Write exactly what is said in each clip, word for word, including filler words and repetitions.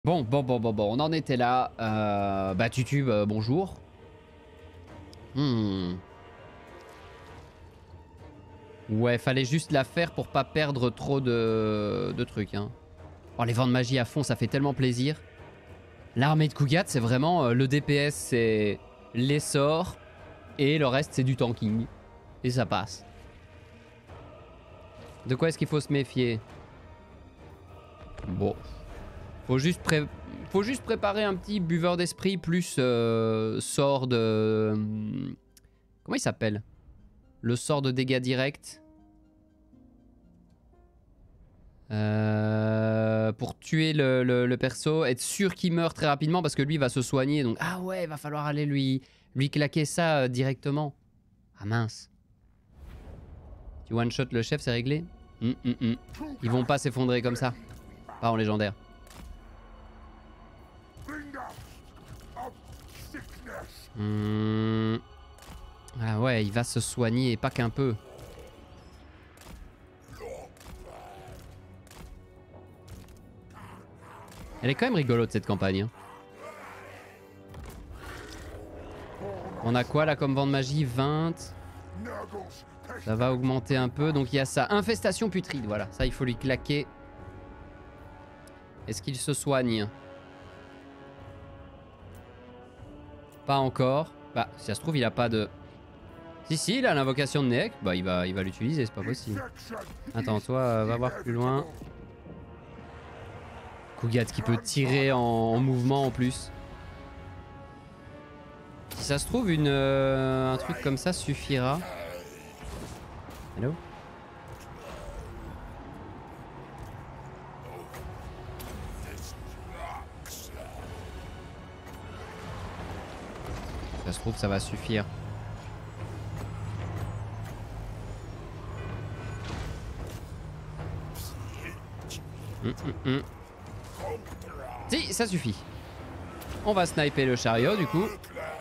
Bon, bon, bon, bon, bon, on en était là. Euh, bah, Tutu, euh, bonjour. Hmm. Ouais, fallait juste la faire pour pas perdre trop de, de trucs. Hein. Oh, les vents de magie à fond, ça fait tellement plaisir. L'armée de Kugat, c'est vraiment euh, le D P S, c'est les sorts. Et le reste, c'est du tanking. Et ça passe. De quoi est-ce qu'il faut se méfier? Bon. Faut juste, pré... faut juste préparer un petit buveur d'esprit plus euh, sort de... Comment il s'appelle? Le sort de dégâts directs. Euh, pour tuer le, le, le perso, être sûr qu'il meurt très rapidement parce que lui va se soigner. Donc, ah ouais, va falloir aller lui, lui claquer ça euh, directement. Ah mince. Tu one-shot le chef, c'est réglé. Hum, hum, hum. Ils vont pas s'effondrer comme ça. Pas en légendaire. Hum. Ah ouais, il va se soigner et pas qu'un peu. Elle est quand même rigolote cette campagne. Hein. On a quoi là comme vent de magie? vingt. Ça va augmenter un peu. Donc il y a ça. Infestation putride. Voilà. Ça, il faut lui claquer. Est-ce qu'il se soigne? Pas encore. Bah, si ça se trouve, il a pas de... Si, si, il a l'invocation de Neek. Bah, il va il va l'utiliser. C'est pas possible. Attends, toi, euh, va voir plus loin. Kugat qui peut tirer en, en mouvement en plus. Si ça se trouve, une, euh, un truc comme ça suffira. Hello? Ça se trouve, ça va suffire. Hum, hum, hum. Si, ça suffit. On va sniper le chariot du coup.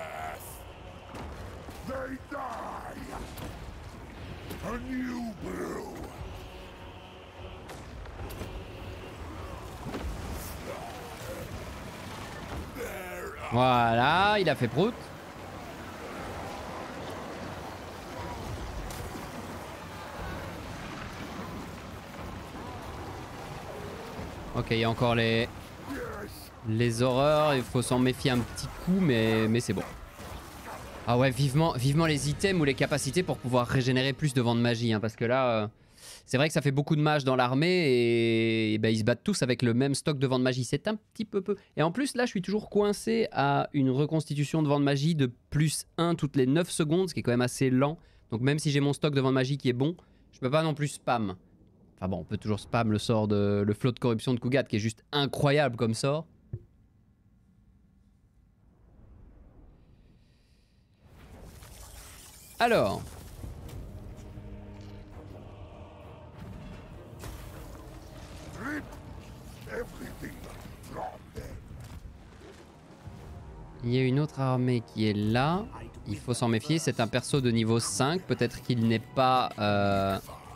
Voilà, il a fait prout. Ok, il y a encore les... Les horreurs, il faut s'en méfier un petit coup, mais, mais c'est bon. Ah ouais, vivement, vivement les items ou les capacités pour pouvoir régénérer plus de vent de magie. Hein, parce que là, euh, c'est vrai que ça fait beaucoup de mages dans l'armée et, et ben, ils se battent tous avec le même stock de vent de magie. C'est un petit peu peu. Et en plus, là, je suis toujours coincé à une reconstitution de vent de magie de plus un toutes les neuf secondes, ce qui est quand même assez lent. Donc même si j'ai mon stock de vent de magie qui est bon, je peux pas non plus spam. Enfin bon, on peut toujours spam le sort de... le flot de corruption de Kugat qui est juste incroyable comme sort. Alors. Il y a une autre armée qui est là. Il faut s'en méfier. C'est un perso de niveau cinq. Peut-être qu'il n'est pas... Euh...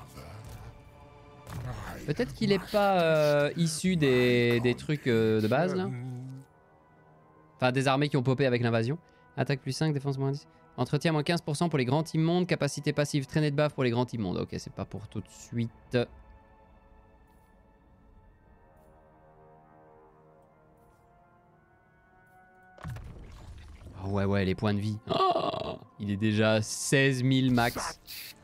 Peut-être qu'il n'est pas euh, issu des, des trucs euh, de base, là. Enfin, des armées qui ont popé avec l'invasion. Attaque plus cinq, défense moins dix. Entretien moins quinze pour cent pour les grands immondes. Capacité passive, traînée de baffe pour les grands immondes. Ok, c'est pas pour tout de suite. Oh, ouais, ouais, les points de vie. Oh, il est déjà seize mille max.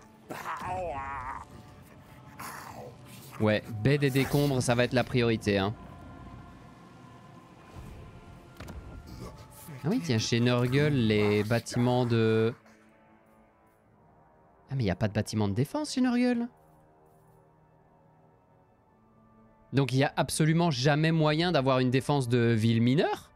Ouais, baie des décombres, ça va être la priorité. Hein. Ah oui, tiens, chez Nurgle, les bâtiments de... Ah, mais il n'y a pas de bâtiment de défense chez Nurgle. Donc il n'y a absolument jamais moyen d'avoir une défense de ville mineure?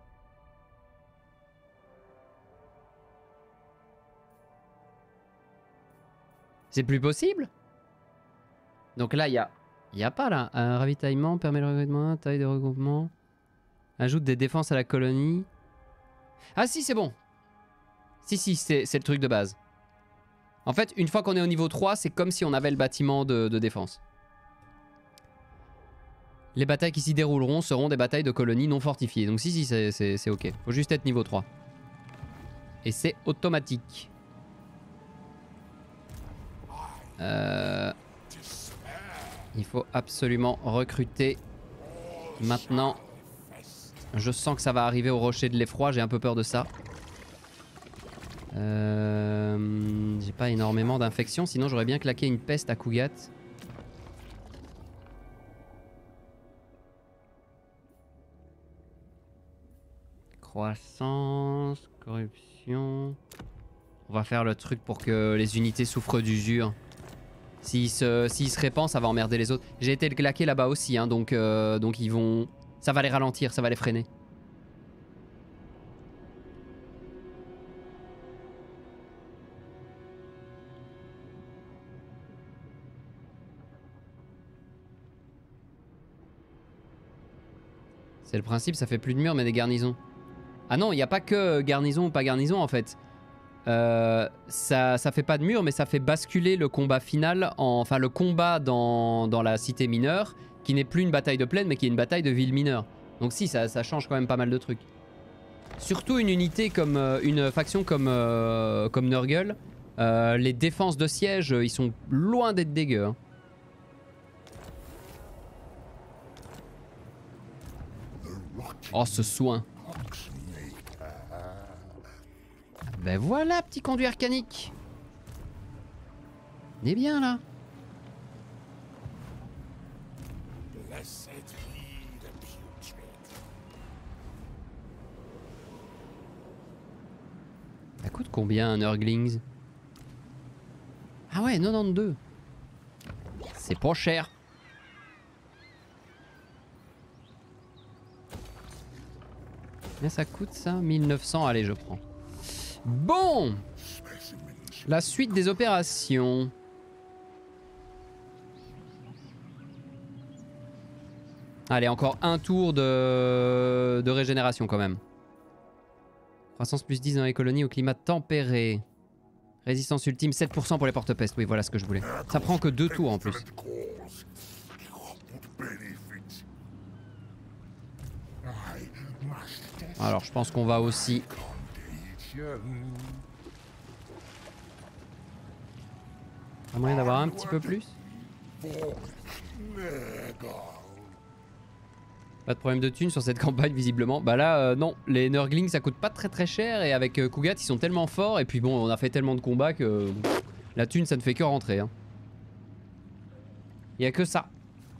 C'est plus possible? Donc là, il y a... Il n'y a pas là. Un ravitaillement permet le regroupement, taille de regroupement. Ajoute des défenses à la colonie. Ah si, c'est bon. Si, si, c'est le truc de base. En fait, une fois qu'on est au niveau trois, c'est comme si on avait le bâtiment de, de défense. Les batailles qui s'y dérouleront seront des batailles de colonies non fortifiées. Donc si, si, c'est ok. Faut juste être niveau trois. Et c'est automatique. Euh... Il faut absolument recruter maintenant. Je sens que ça va arriver au rocher de l'effroi, j'ai un peu peur de ça. Euh... J'ai pas énormément d'infections, sinon j'aurais bien claqué une peste à Kugat. Croissance, corruption... On va faire le truc pour que les unités souffrent d'usure. S'ils se, s'ils se répandent, ça va emmerder les autres. J'ai été le claquer là-bas aussi, hein, donc, euh, donc ils vont... Ça va les ralentir, ça va les freiner. C'est le principe, ça fait plus de murs mais des garnisons. Ah non, il n'y a pas que garnison ou pas garnison en fait. Euh, ça, ça fait pas de mur mais ça fait basculer le combat final, en, enfin le combat dans, dans la cité mineure, qui n'est plus une bataille de plaine mais qui est une bataille de ville mineure. Donc si, ça, ça change quand même pas mal de trucs. Surtout une unité comme, euh, une faction comme, euh, comme Nurgle, euh, les défenses de siège, ils sont loin d'être dégueux. Hein. Oh ce soin. Ben voilà, petit conduit arcanique. On est bien là. Ça coûte combien un Nurglings? Ah ouais, quatre-vingt-douze. C'est pas cher. Combien ça coûte ça? mille neuf cents, allez je prends. Bon, la suite des opérations. Allez, encore un tour de, de régénération quand même. Croissance plus dix dans les colonies au climat tempéré. Résistance ultime sept pour cent pour les porte-peste. Oui, voilà ce que je voulais. Ça prend que deux tours en plus. Alors, je pense qu'on va aussi... Pas moyen d'avoir un petit peu plus? Pas de problème de thunes sur cette campagne visiblement. Bah là euh, non, les Nurglings ça coûte pas très très cher et avec euh, Kugat ils sont tellement forts et puis bon on a fait tellement de combats que euh, la thune ça ne fait que rentrer. Hein. Y a que ça.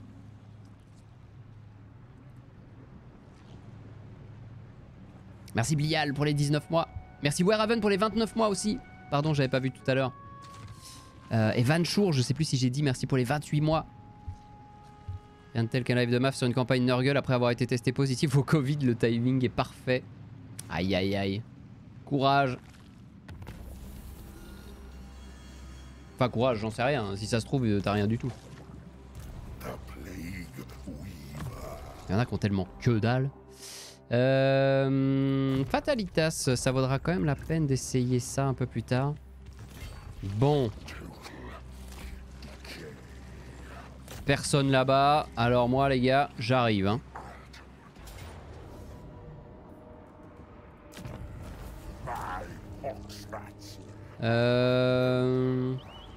Merci Blial pour les dix-neuf mois. Merci Werhaven pour les vingt-neuf mois aussi. Pardon, j'avais pas vu tout à l'heure. Euh, et Van Chour, je sais plus si j'ai dit merci pour les vingt-huit mois. Rien de tel qu'un live de M A F sur une campagne Nurgle après avoir été testé positif au Covid, le timing est parfait. Aïe aïe aïe. Courage. Enfin courage, j'en sais rien. Si ça se trouve, t'as rien du tout. Il y en a qui ont tellement que dalle. Euh, Fatalitas, ça vaudra quand même la peine d'essayer ça un peu plus tard. Bon. Personne là-bas. Alors moi les gars, j'arrive. Hein. Euh...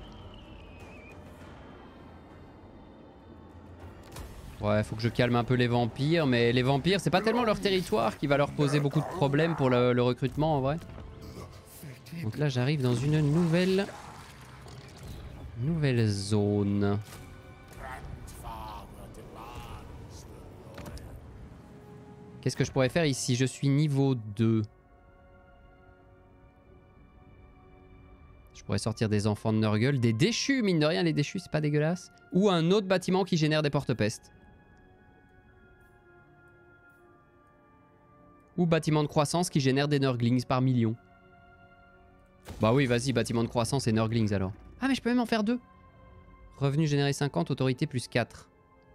Ouais, faut que je calme un peu les vampires, mais les vampires, c'est pas tellement leur territoire qui va leur poser beaucoup de problèmes pour le, le recrutement en vrai. Donc là, j'arrive dans une nouvelle... Nouvelle zone. Qu'est-ce que je pourrais faire ici? Je suis niveau deux. Je pourrais sortir des enfants de Nurgle. Des déchus, mine de rien, les déchus, c'est pas dégueulasse. Ou un autre bâtiment qui génère des porte-pestes. Ou bâtiment de croissance qui génère des Nurglings par million. Bah oui, vas-y, bâtiment de croissance et Nurglings alors. Ah mais je peux même en faire deux. Revenu généré cinquante, autorité plus quatre.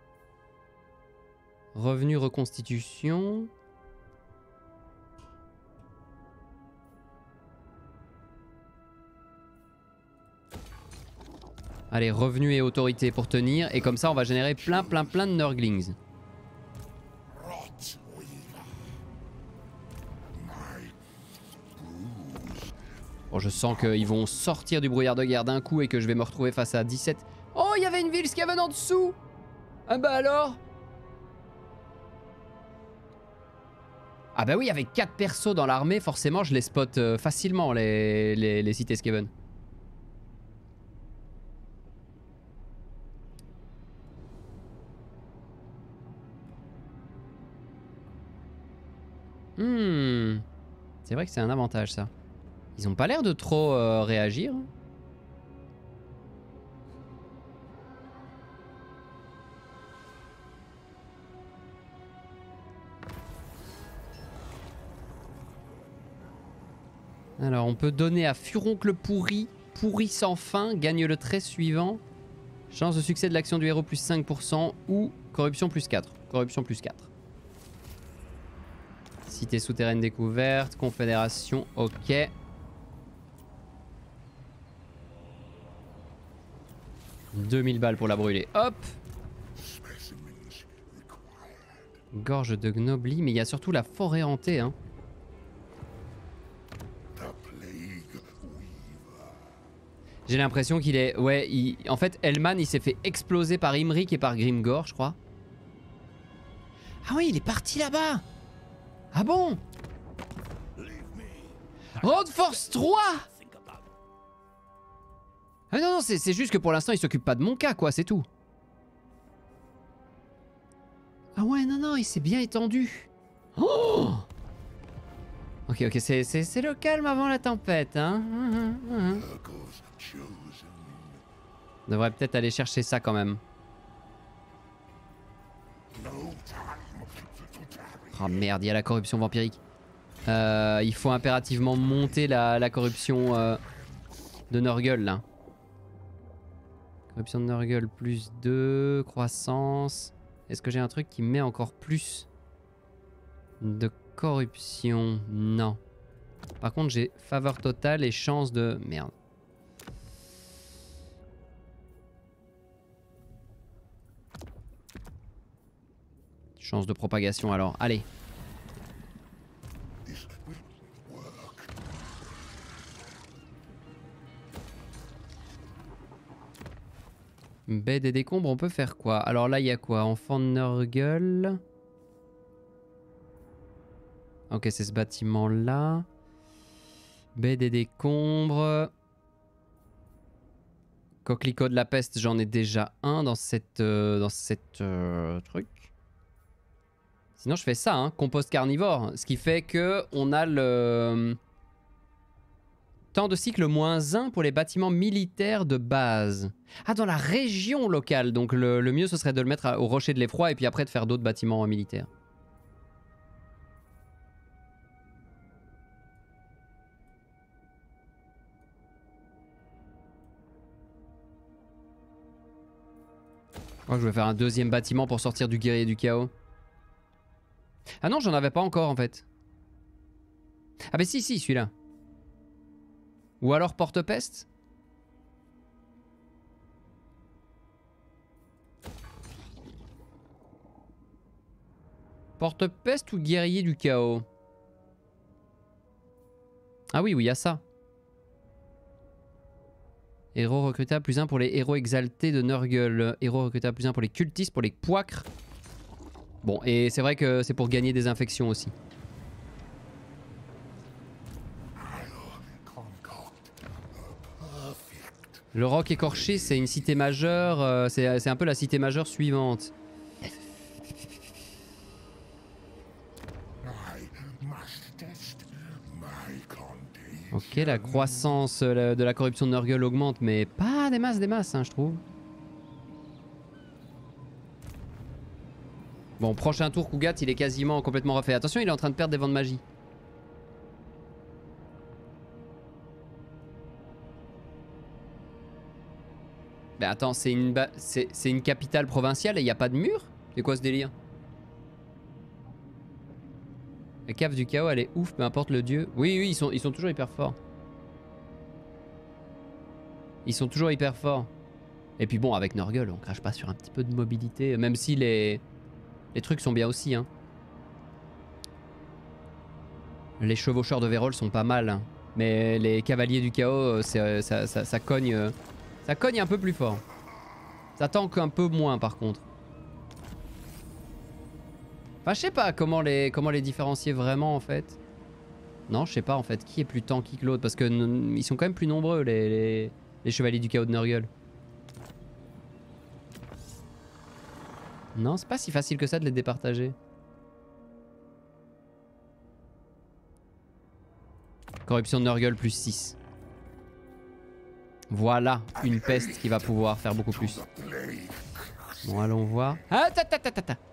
Revenu reconstitution. Allez, revenu et autorité pour tenir. Et comme ça, on va générer plein, plein, plein de Nurglings. Bon, je sens qu'ils vont sortir du brouillard de guerre d'un coup et que je vais me retrouver face à dix-sept. Oh, il y avait une ville Skaven en dessous. Ah bah alors. Ah bah oui, avec quatre persos dans l'armée, forcément je les spot euh, facilement, les, les, les cités Skaven. Hmm. C'est vrai que c'est un avantage ça. Ils ont pas l'air de trop euh, réagir. Alors on peut donner à Furoncle pourri, pourri sans fin, gagne le trait suivant. Chance de succès de l'action du héros plus cinq pour cent ou corruption plus quatre. Corruption plus quatre. Cité souterraine découverte, confédération, ok. deux mille balles pour la brûler, hop. Gorge de Gnobli, mais il y a surtout la forêt hantée, hein. J'ai l'impression qu'il est... Ouais, il... en fait, Hellman, il s'est fait exploser par Imrik et par Grimgor, je crois. Ah oui, il est parti là-bas. Ah bon? Road Force trois. Ah non, non, c'est juste que pour l'instant, il s'occupe pas de mon cas, quoi, c'est tout. Ah ouais, non, non, il s'est bien étendu. Oh! Ok, ok, c'est le calme avant la tempête, hein. On devrait peut-être aller chercher ça quand même. Oh merde, il y a la corruption vampirique. Euh, il faut impérativement monter la, la corruption euh, de Nurgle là. Corruption de Nurgle plus deux, croissance. Est-ce que j'ai un truc qui met encore plus de corruption? Non. Par contre j'ai faveur totale et chance de... Merde. Chance de propagation alors, allez. Baie des décombres, on peut faire quoi? Alors là, il y a quoi? Enfant de Nurgle. Ok, c'est ce bâtiment-là. Baie des décombres. Coquelicot de la peste, j'en ai déjà un dans cette, euh, dans cette euh, truc. Sinon, je fais ça, hein, compost carnivore. Ce qui fait que on a le... Temps de cycle moins un pour les bâtiments militaires de base. Ah, dans la région locale. Donc le, le mieux, ce serait de le mettre à, au rocher de l'effroi et puis après de faire d'autres bâtiments militaires. Je crois que je vais faire un deuxième bâtiment pour sortir du guerrier du chaos. Ah non, j'en avais pas encore en fait. Ah bah si, si, celui-là. Ou alors porte-peste? Porte-peste ou guerrier du chaos? Ah oui, oui, il y a ça. Héros recrutable plus un pour les héros exaltés de Nurgle. Héros recrutable plus un pour les cultistes, pour les poicres. Bon, et c'est vrai que c'est pour gagner des infections aussi. Le roc écorché, c'est une cité majeure. Euh, c'est un peu la cité majeure suivante. Ok, la croissance de la corruption de Nurgle augmente, mais pas des masses, des masses, hein, je trouve. Bon, prochain tour, Cougat, il est quasiment complètement refait. Attention, il est en train de perdre des vents de magie. Mais attends, c'est une, c'est une capitale provinciale et il n'y a pas de mur? C'est quoi ce délire? La cave du chaos, elle est ouf, peu importe le dieu. Oui, oui, ils sont, ils sont toujours hyper forts. Ils sont toujours hyper forts. Et puis bon, avec Nurgle, on crache pas sur un petit peu de mobilité, même si les, les trucs sont bien aussi. Hein. Les chevaucheurs de Vérole sont pas mal. Mais les cavaliers du chaos, ça, ça, ça, ça cogne, ça cogne un peu plus fort. Ça tank un peu moins par contre. Enfin, je sais pas comment les, comment les différencier vraiment en fait. Non, je sais pas en fait qui est plus tanky que l'autre parce que ils sont quand même plus nombreux les, les, les chevaliers du chaos de Nurgle. Non, c'est pas si facile que ça de les départager. Corruption de Nurgle plus six. Voilà, une peste qui va pouvoir faire beaucoup plus. Bon, allons voir. Ah, ta ta ta ta ta.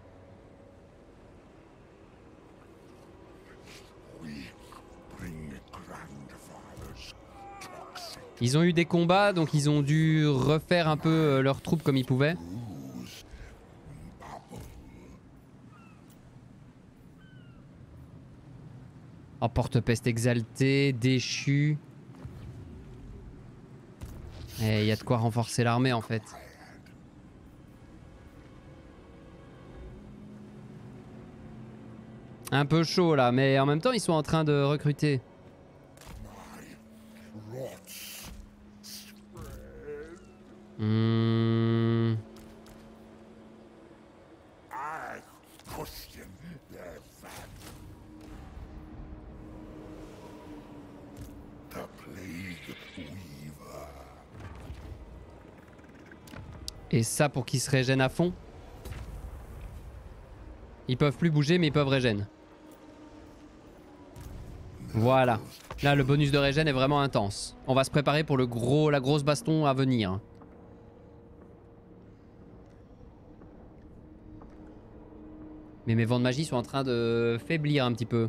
Ils ont eu des combats, donc ils ont dû refaire un peu leurs troupes comme ils pouvaient. Oh, porte-peste exalté, déchu. Et il y a de quoi renforcer l'armée en fait. Un peu chaud là, mais en même temps ils sont en train de recruter. Mmh. Et ça pour qu'ils se régènent à fond. Ils peuvent plus bouger mais ils peuvent régène. Voilà. Là le bonus de régène est vraiment intense. On va se préparer pour le gros, la grosse baston à venir. Mais mes vents de magie sont en train de faiblir un petit peu.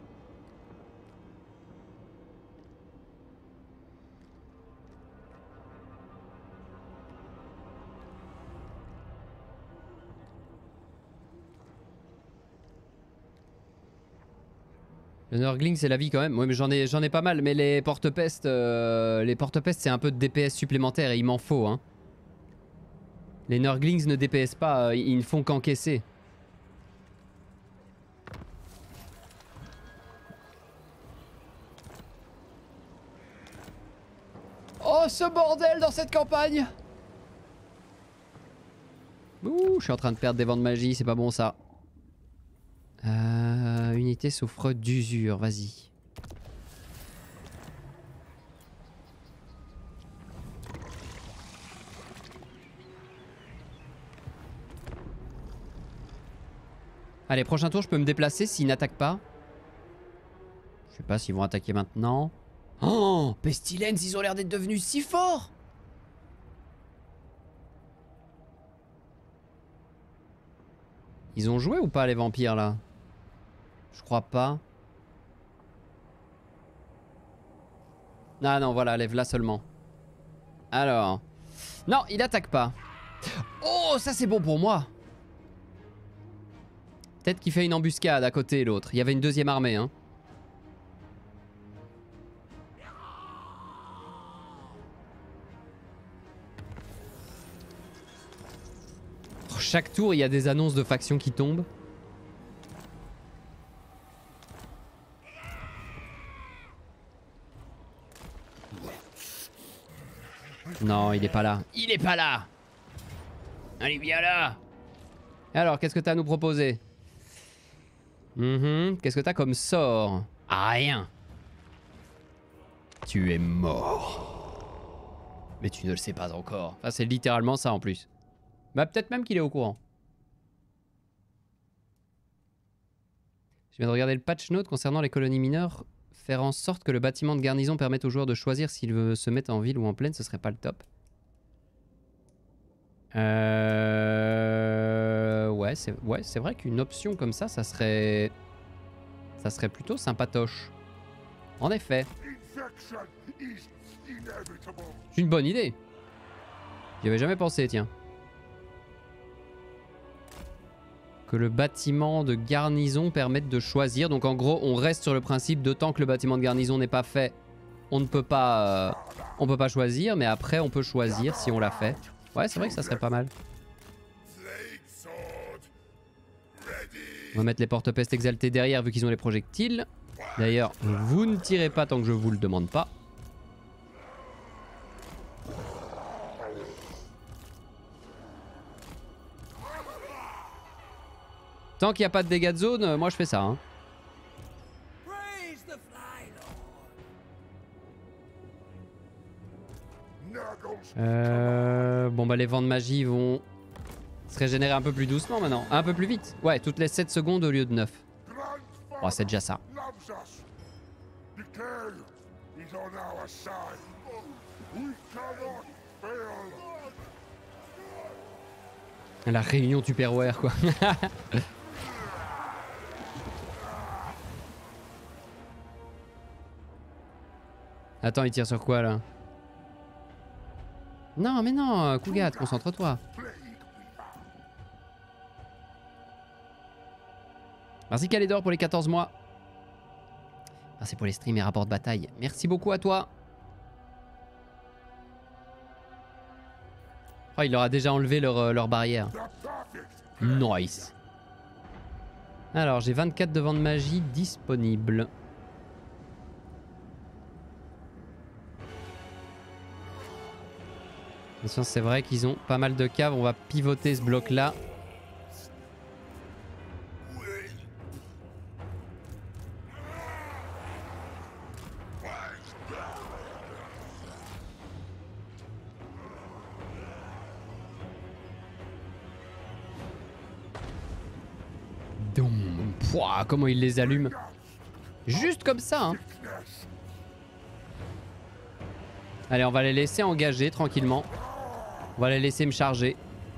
Le Nurgling c'est la vie quand même. Oui mais j'en ai, j'en ai pas mal. Mais les porte-pestes, euh, les porte-pestes c'est un peu de D P S supplémentaire et il m'en faut. Hein. Les Nurglings ne D P S pas, ils ne font qu'encaisser. Oh ce bordel dans cette campagne! Ouh, je suis en train de perdre des vents de magie, c'est pas bon ça. Euh, unité souffre d'usure, vas-y. Allez, prochain tour, je peux me déplacer s'ils n'attaquent pas. Je sais pas s'ils vont attaquer maintenant. Oh, Pestilence, ils ont l'air d'être devenus si forts! Ils ont joué ou pas les vampires là? Je crois pas. Ah non, voilà, lève là seulement. Alors. Non, il attaque pas. Oh, ça c'est bon pour moi. Peut-être qu'il fait une embuscade à côté l'autre. Il y avait une deuxième armée, hein. Chaque tour, il y a des annonces de factions qui tombent. Non, il est pas là. Il est pas là. Allez, viens là. Alors, qu'est-ce que t'as à nous proposer? mm-hmm. Qu'est-ce que t'as comme sort? Ah, rien. Tu es mort. Mais tu ne le sais pas encore. Enfin, c'est littéralement ça en plus. Bah peut-être même qu'il est au courant. Je viens de regarder le patch note concernant les colonies mineures. Faire en sorte que le bâtiment de garnison permette aux joueurs de choisir s'ils veulent se mettre en ville ou en plaine, ce serait pas le top. Euh... Ouais, c'est ouais, c'est vrai qu'une option comme ça, ça serait... Ça serait plutôt sympatoche. En effet. C'est une bonne idée. J'y avais jamais pensé, tiens. Que le bâtiment de garnison permette de choisir. Donc en gros, on reste sur le principe de tant que le bâtiment de garnison n'est pas fait, on ne peut pas, euh, on peut pas choisir. Mais après, on peut choisir si on l'a fait. Ouais, c'est vrai que ça serait pas mal. On va mettre les porte-pestes exaltés derrière vu qu'ils ont les projectiles. D'ailleurs, vous ne tirez pas tant que je vous le demande pas. Tant qu'il n'y a pas de dégâts de zone, moi je fais ça. Hein. Euh, bon bah les vents de magie vont se régénérer un peu plus doucement maintenant. Un peu plus vite. Ouais, toutes les sept secondes au lieu de neuf. Oh, c'est déjà ça. La réunion Tupperware quoi. Attends, il tire sur quoi là? Non mais non, Cougat, concentre-toi. Merci Calédor pour les quatorze mois. Merci pour les streams et rapports de bataille. Merci beaucoup à toi. Oh, il leur a déjà enlevé leur, leur barrière. Nice. Alors, j'ai vingt-quatre de vents de magie disponibles. C'est vrai qu'ils ont pas mal de caves. On va pivoter ce bloc-là. Pouah, comment il les allume. Juste comme ça. Hein. Allez, on va les laisser engager tranquillement. On va les laisser me charger.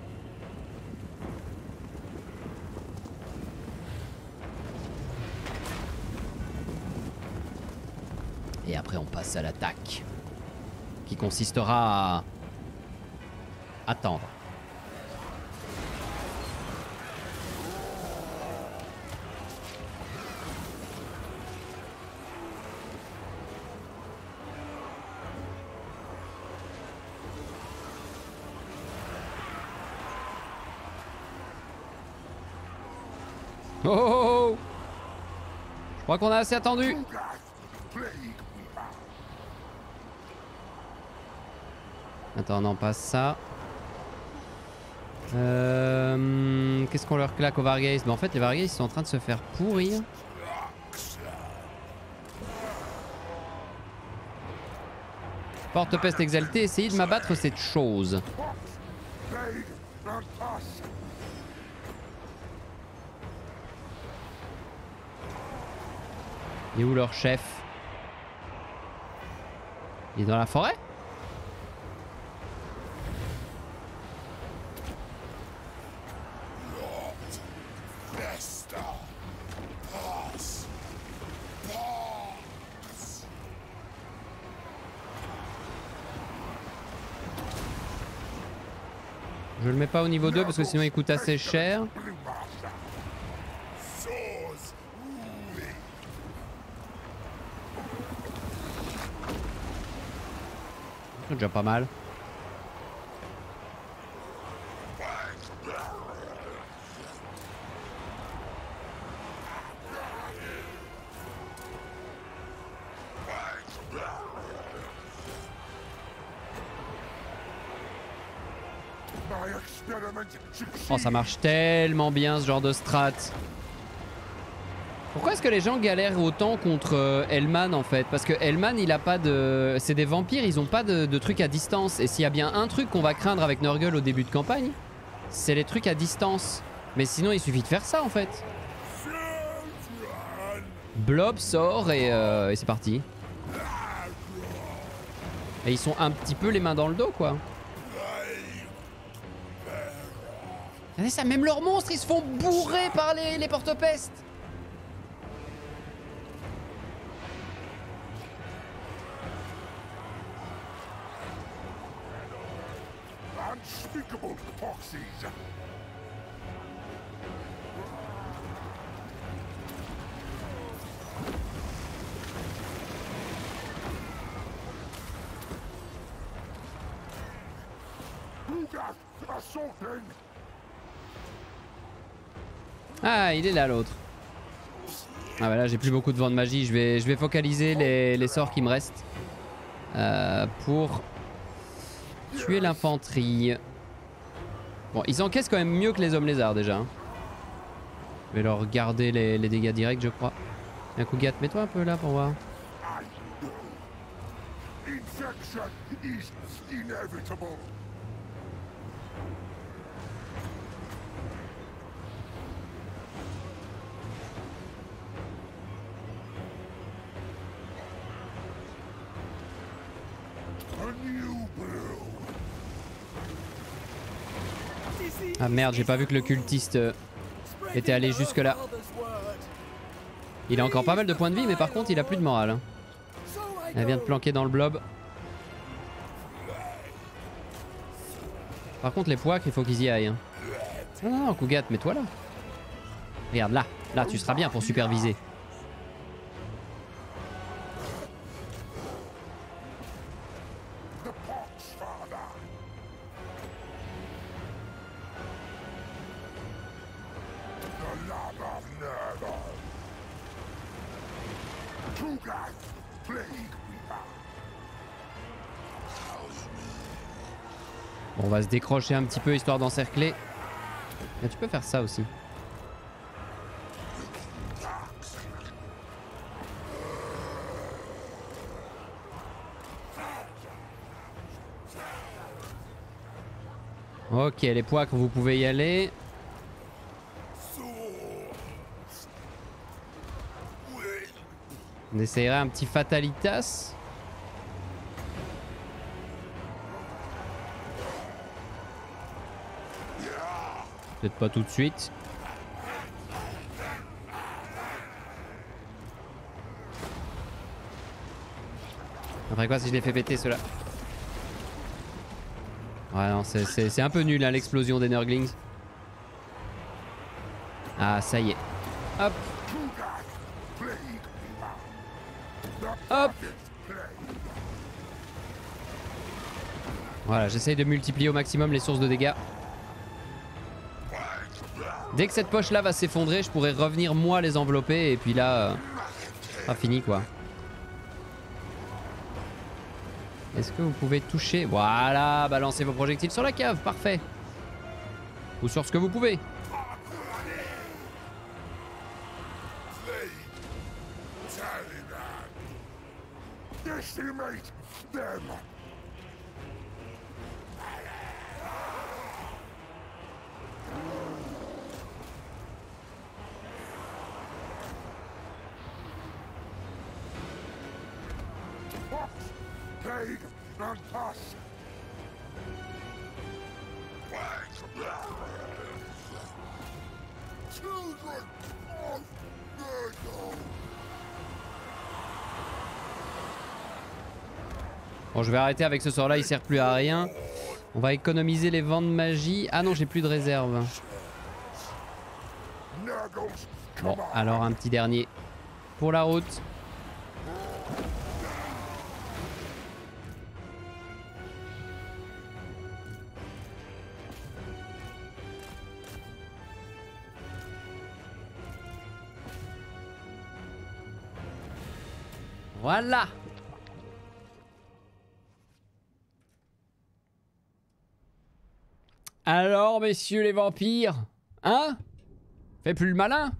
Et après on passe à l'attaque. Qui consistera à attendre. Oh, oh, oh. Je crois qu'on a assez attendu. Attends, non, pas ça. Euh, Qu'est-ce qu'on leur claque aux Vargheists? Bah en fait, les Vargheists sont en train de se faire pourrir. Porte-peste exalté, essayez de m'abattre cette chose. Et où leur chef? Il est dans la forêt? Je le mets pas au niveau deux parce que sinon il coûte assez cher. C'est déjà pas mal. Oh, ça marche tellement bien ce genre de strat. Pourquoi est-ce que les gens galèrent autant contre euh, Hellman en fait? Parce que Hellman il a pas de... C'est des vampires, ils ont pas de, de trucs à distance. Et s'il y a bien un truc qu'on va craindre avec Nurgle au début de campagne, c'est les trucs à distance. Mais sinon il suffit de faire ça en fait. Blob sort et, euh, et c'est parti. Et ils sont un petit peu les mains dans le dos quoi. Regardez ça, même leurs monstres ils se font bourrer par les, les porte-pestes. Ah, il est là l'autre. Ah bah là j'ai plus beaucoup de vent de magie, je vais, je vais focaliser les, les sorts qui me restent euh, pour tuer l'infanterie. Bon, ils encaissent quand même mieux que les hommes lézards déjà. Hein. Je vais leur garder les, les dégâts directs je crois. Un coup Gat, mets-toi un peu là pour voir. Ah merde, j'ai pas vu que le cultiste euh, était allé jusque là. Il a encore pas mal de points de vie mais par contre il a plus de morale. Hein. Elle vient de planquer dans le blob. Par contre les poics il faut qu'ils y aillent. Hein. Non non non Cougat, mets-toi là. Regarde là, là tu seras bien pour superviser. Bon, on va se décrocher un petit peu histoire d'encercler. Mais tu peux faire ça aussi. Ok, les poics, vous pouvez y aller. On essayerait un petit fatalitas. Peut-être pas tout de suite. Après quoi si je les fais péter ceux-là? Ouais non c'est un peu nul hein, l'explosion des Nurglings. Ah ça y est. Hop. Hop. Voilà j'essaye de multiplier au maximum les sources de dégâts. Dès que cette poche là va s'effondrer, je pourrais revenir moi les envelopper et puis là, euh, pas fini quoi. Est-ce que vous pouvez toucher? Voilà, balancez vos projectiles sur la cave, parfait. Ou sur ce que vous pouvez. Bon je vais arrêter avec ce sort là, il sert plus à rien. On va économiser les vents de magie. Ah non j'ai plus de réserve. Bon alors un petit dernier pour la route. Voilà. Alors, messieurs les vampires, hein? Fais plus le malin?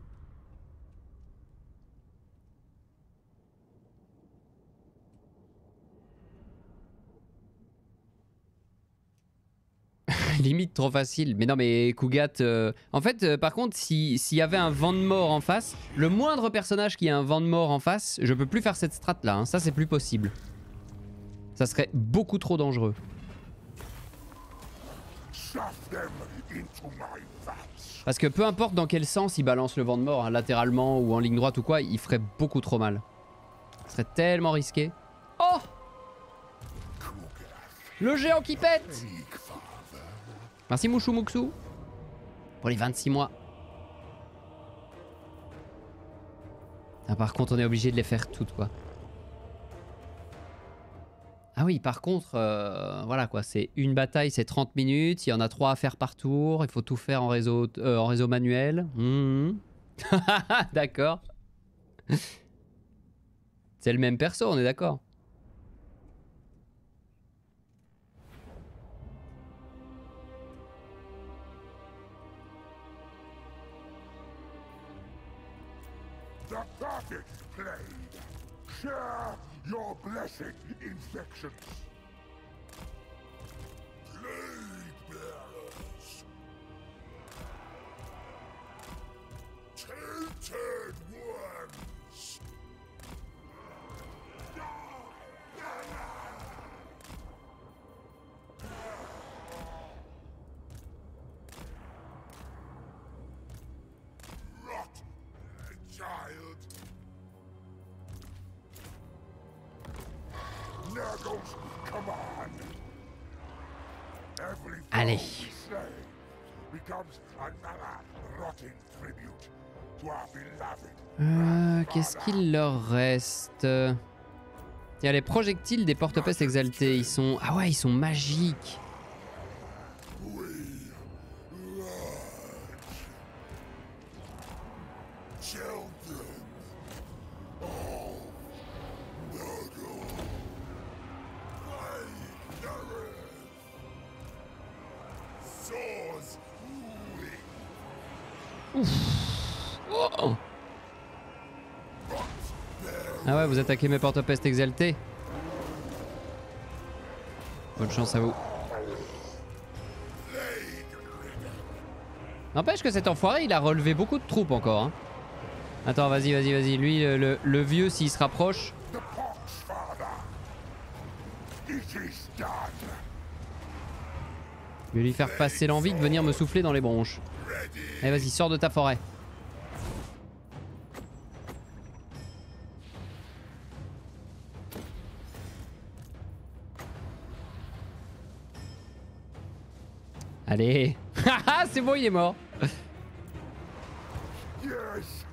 Limite trop facile. Mais non, mais Cougat... Euh... En fait, euh, par contre, s'il si y avait un vent de mort en face, le moindre personnage qui a un vent de mort en face, je peux plus faire cette strat là. Hein. Ça, c'est plus possible. Ça serait beaucoup trop dangereux. Parce que peu importe dans quel sens il balance le vent de mort, hein, latéralement ou en ligne droite ou quoi, il ferait beaucoup trop mal. Ce serait tellement risqué. Oh! Le géant qui pète! Merci Mouchou Mouxou pour les vingt-six mois. Ah, par contre, on est obligé de les faire toutes, quoi. Ah oui, par contre, euh, voilà quoi, c'est une bataille, c'est trente minutes, il y en a trois à faire par tour, il faut tout faire en réseau, euh, en réseau manuel. Mmh. D'accord. C'est le même perso, on est d'accord. The perfect plague. Share your blessed infections. Plague bearers. Tainted ones. Rot, child. Nurgle's command. Every foe Allez. slain becomes another rotting tribute to our beloved. Euh, Qu'est-ce qu'il leur reste? Il y a les projectiles des porte-peste exaltés. Ils sont... Ah ouais, ils sont magiques. Oh. Ah ouais, vous attaquez mes porte-peste exaltés. Bonne chance à vous. N'empêche que cet enfoiré, il a relevé beaucoup de troupes encore. Hein. Attends, vas-y, vas-y, vas-y. Lui, le, le, le vieux, s'il se rapproche. Je vais lui faire passer l'envie de venir me souffler dans les bronches. Allez, vas-y, sors de ta forêt. Allez. Haha, c'est bon, il est mort. Yes.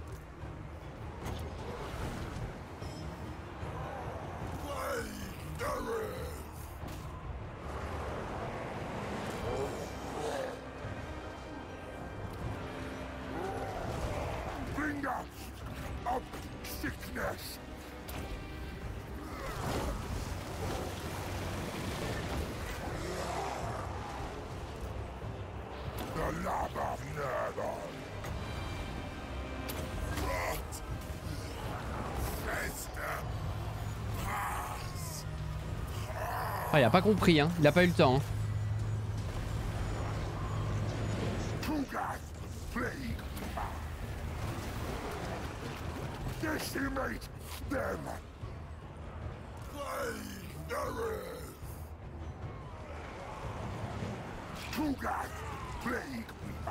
Bringer of sickness. The love of Nurgle. Rot. Fester. Pass. Ah, il a pas compris, hein. Il a pas eu le temps. Hein. Kugath, plague. Decimate them. Plague Nurgle. Kugath, plague.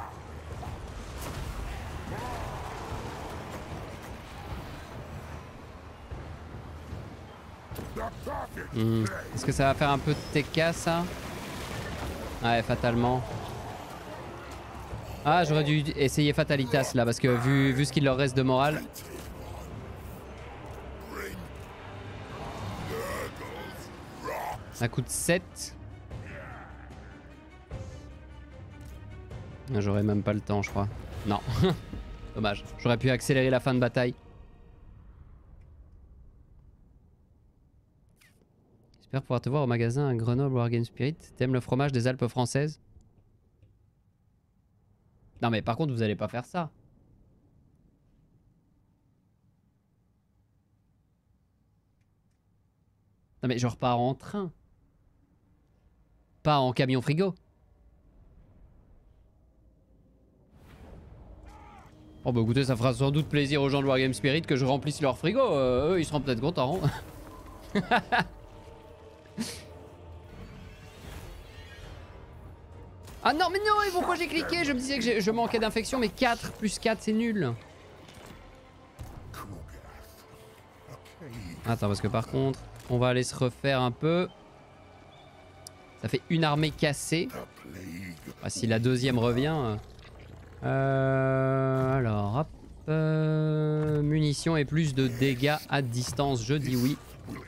Mmh. Est-ce que ça va faire un peu de T K ça? Ouais, fatalement. Ah, j'aurais dû essayer Fatalitas là, parce que vu, vu ce qu'il leur reste de morale. Ça coûte sept. J'aurais même pas le temps, je crois. Non. Dommage. J'aurais pu accélérer la fin de bataille. J'espère pouvoir te voir au magasin à Grenoble Wargame Spirit. T'aimes le fromage des Alpes françaises? Non mais par contre vous allez pas faire ça. Non mais je repars en train. Pas en camion frigo. Oh bah écoutez, ça fera sans doute plaisir aux gens de Wargame Spirit que je remplisse leur frigo. Euh, eux ils seront peut-être contents. Ah non mais non, et pourquoi j'ai cliqué? Je me disais que je, je manquais d'infection, mais quatre plus quatre c'est nul. Attends, parce que par contre, on va aller se refaire un peu. Ça fait une armée cassée. Ah, si la deuxième revient... Euh, alors, hop. Euh, munitions et plus de dégâts à distance, je dis oui.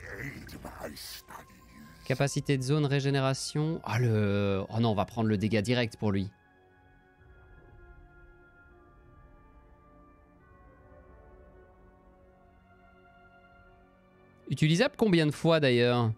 Capacité de zone, régénération. Ah le... Oh non, on va prendre le dégât direct pour lui. Utilisable combien de fois d'ailleurs?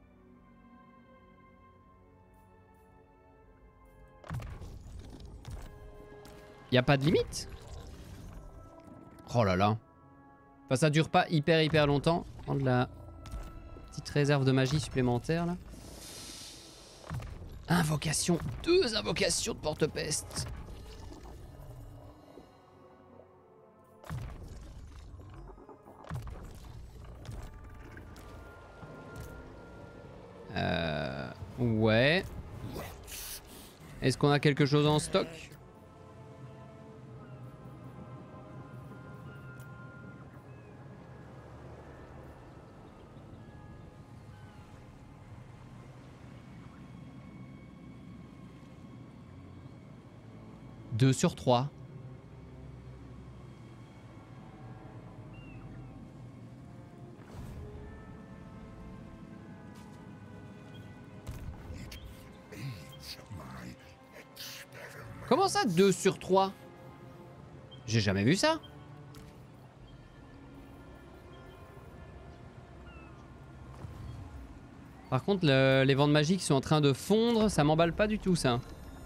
Y a pas de limite? Oh là là. Enfin, ça dure pas hyper hyper longtemps. Prendre la petite réserve de magie supplémentaire là. Invocation. Deux invocations de porte-peste. Euh... Ouais. Est-ce qu'on a quelque chose en stock? deux sur trois. Comment ça, deux sur trois? J'ai jamais vu ça. Par contre, le, les vents de magie qui sont en train de fondre, ça m'emballe pas du tout, ça.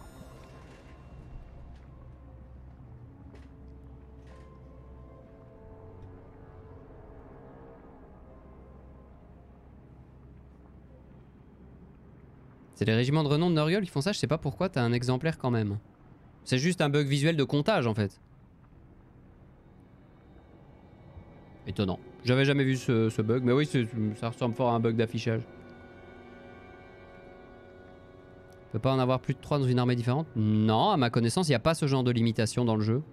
C'est les régiments de renom de Nurgle qui font ça, je sais pas pourquoi, t'as un exemplaire quand même. C'est juste un bug visuel de comptage en fait. Étonnant. J'avais jamais vu ce, ce bug, mais oui, ça ressemble fort à un bug d'affichage. Peut pas en avoir plus de trois dans une armée différente? Non, à ma connaissance, il n'y a pas ce genre de limitation dans le jeu.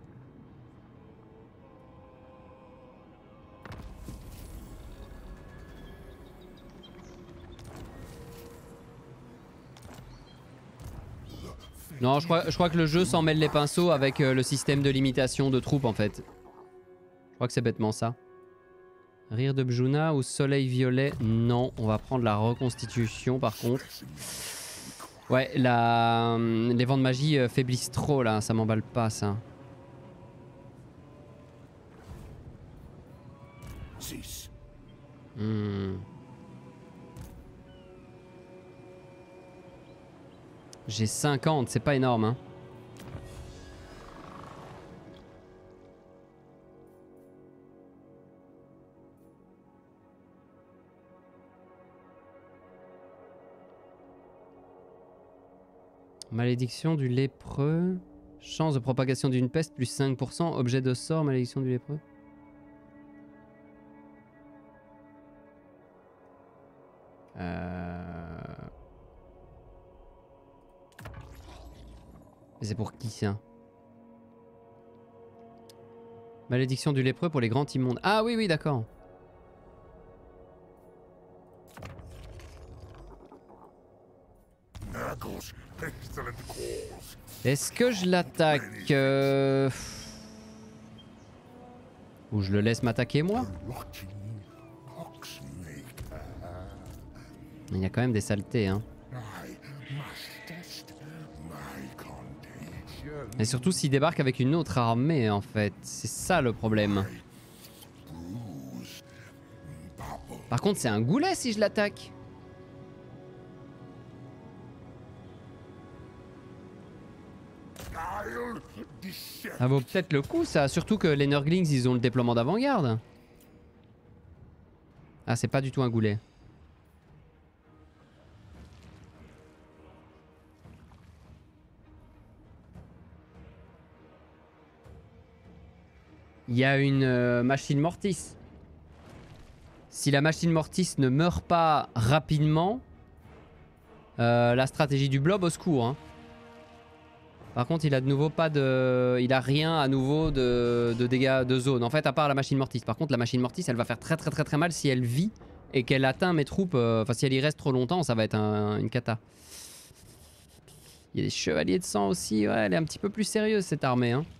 Non, je crois, je crois que le jeu s'en mêle les pinceaux avec euh, le système de limitation de troupes en fait. Je crois que c'est bêtement ça. Rire de Bjuna ou Soleil Violet? Non, on va prendre la reconstitution par contre. Ouais, la... les vents de magie euh, faiblissent trop là, ça m'emballe pas ça. Hmm. J'ai cinquante, c'est pas énorme hein. Malédiction du lépreux. Chance de propagation d'une peste plus cinq pour cent. Objet de sort, malédiction du lépreux. Euh... Mais c'est pour qui ça? Malédiction du lépreux pour les grands immondes. Ah oui, oui, d'accord. Est-ce que je l'attaque euh... ou je le laisse m'attaquer moi? Il y a quand même des saletés hein. Et surtout s'il débarque avec une autre armée en fait. C'est ça le problème. Par contre c'est un goulet si je l'attaque. Ça vaut peut-être le coup ça, surtout que les Nurglings ils ont le déploiement d'avant-garde. Ah c'est pas du tout un goulet. Il y a une euh, machine mortis. Si la machine mortis ne meurt pas rapidement, euh, la stratégie du blob au secours hein. Par contre, il a de nouveau pas de... Il a rien à nouveau de, de dégâts de zone. En fait, à part la machine mortis. Par contre, la machine mortis, elle va faire très très très très mal si elle vit et qu'elle atteint mes troupes. Euh... Enfin, si elle y reste trop longtemps, ça va être un... une cata. Il y a des chevaliers de sang aussi. Ouais, elle est un petit peu plus sérieuse cette armée. Hein.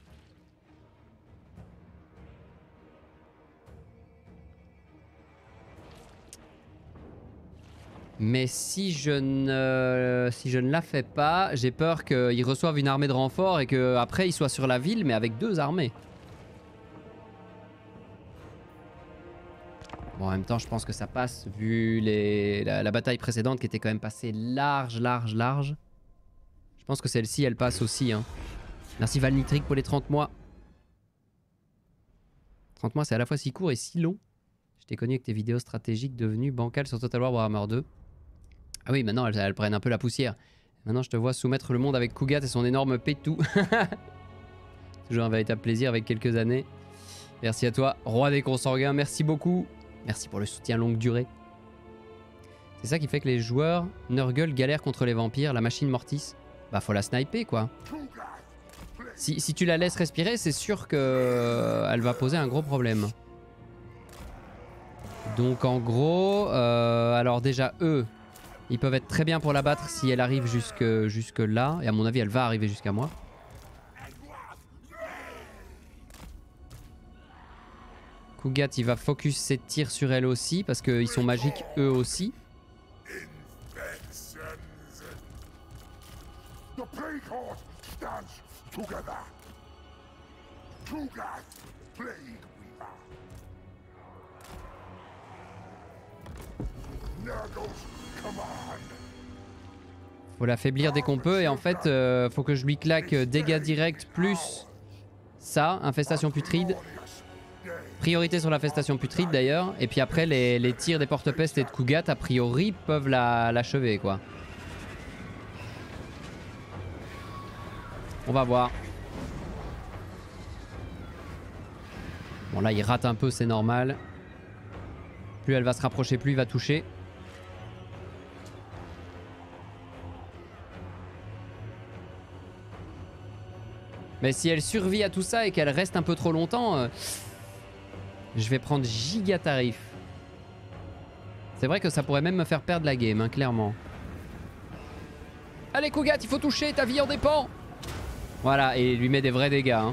Mais si je ne, si je ne la fais pas, j'ai peur qu'ils reçoivent une armée de renfort et qu'après ils soient sur la ville, mais avec deux armées. Bon, en même temps, je pense que ça passe vu les... la, la bataille précédente qui était quand même passée large, large, large. Je pense que celle-ci, elle passe aussi. Hein. Merci Valnitric pour les trente mois. trente mois, c'est à la fois si court et si long. Je t'ai connu avec tes vidéos stratégiques devenues bancales sur Total War Warhammer deux. Ah oui, maintenant, elles, elles prennent un peu la poussière. Maintenant, je te vois soumettre le monde avec Kugat et son énorme pétou. Toujours un véritable plaisir avec quelques années. Merci à toi, roi des consanguins. Merci beaucoup. Merci pour le soutien longue durée. C'est ça qui fait que les joueurs Nurgle galèrent contre les vampires, la machine Mortis. Bah, faut la sniper, quoi. Si, si tu la laisses respirer, c'est sûr que elle va poser un gros problème. Donc, en gros, euh, alors déjà, eux... Ils peuvent être très bien pour la battre si elle arrive jusque, jusque là. Et à mon avis, elle va arriver jusqu'à moi. Kugat, il va focus ses tirs sur elle aussi. Parce qu'ils sont magiques eux aussi. Faut l'affaiblir dès qu'on peut et en fait euh, faut que je lui claque dégâts directs plus ça, infestation putride. Priorité sur l'infestation putride d'ailleurs. Et puis après les, les tirs des porte-peste et de Kugat a priori peuvent l'achever quoi. On va voir. Bon là il rate un peu, c'est normal. Plus elle va se rapprocher, plus il va toucher. Mais si elle survit à tout ça et qu'elle reste un peu trop longtemps, euh, je vais prendre giga tarif. C'est vrai que ça pourrait même me faire perdre la game, hein, clairement. Allez Kugat, il faut toucher, ta vie en dépend. Voilà, et il lui met des vrais dégâts. Hein.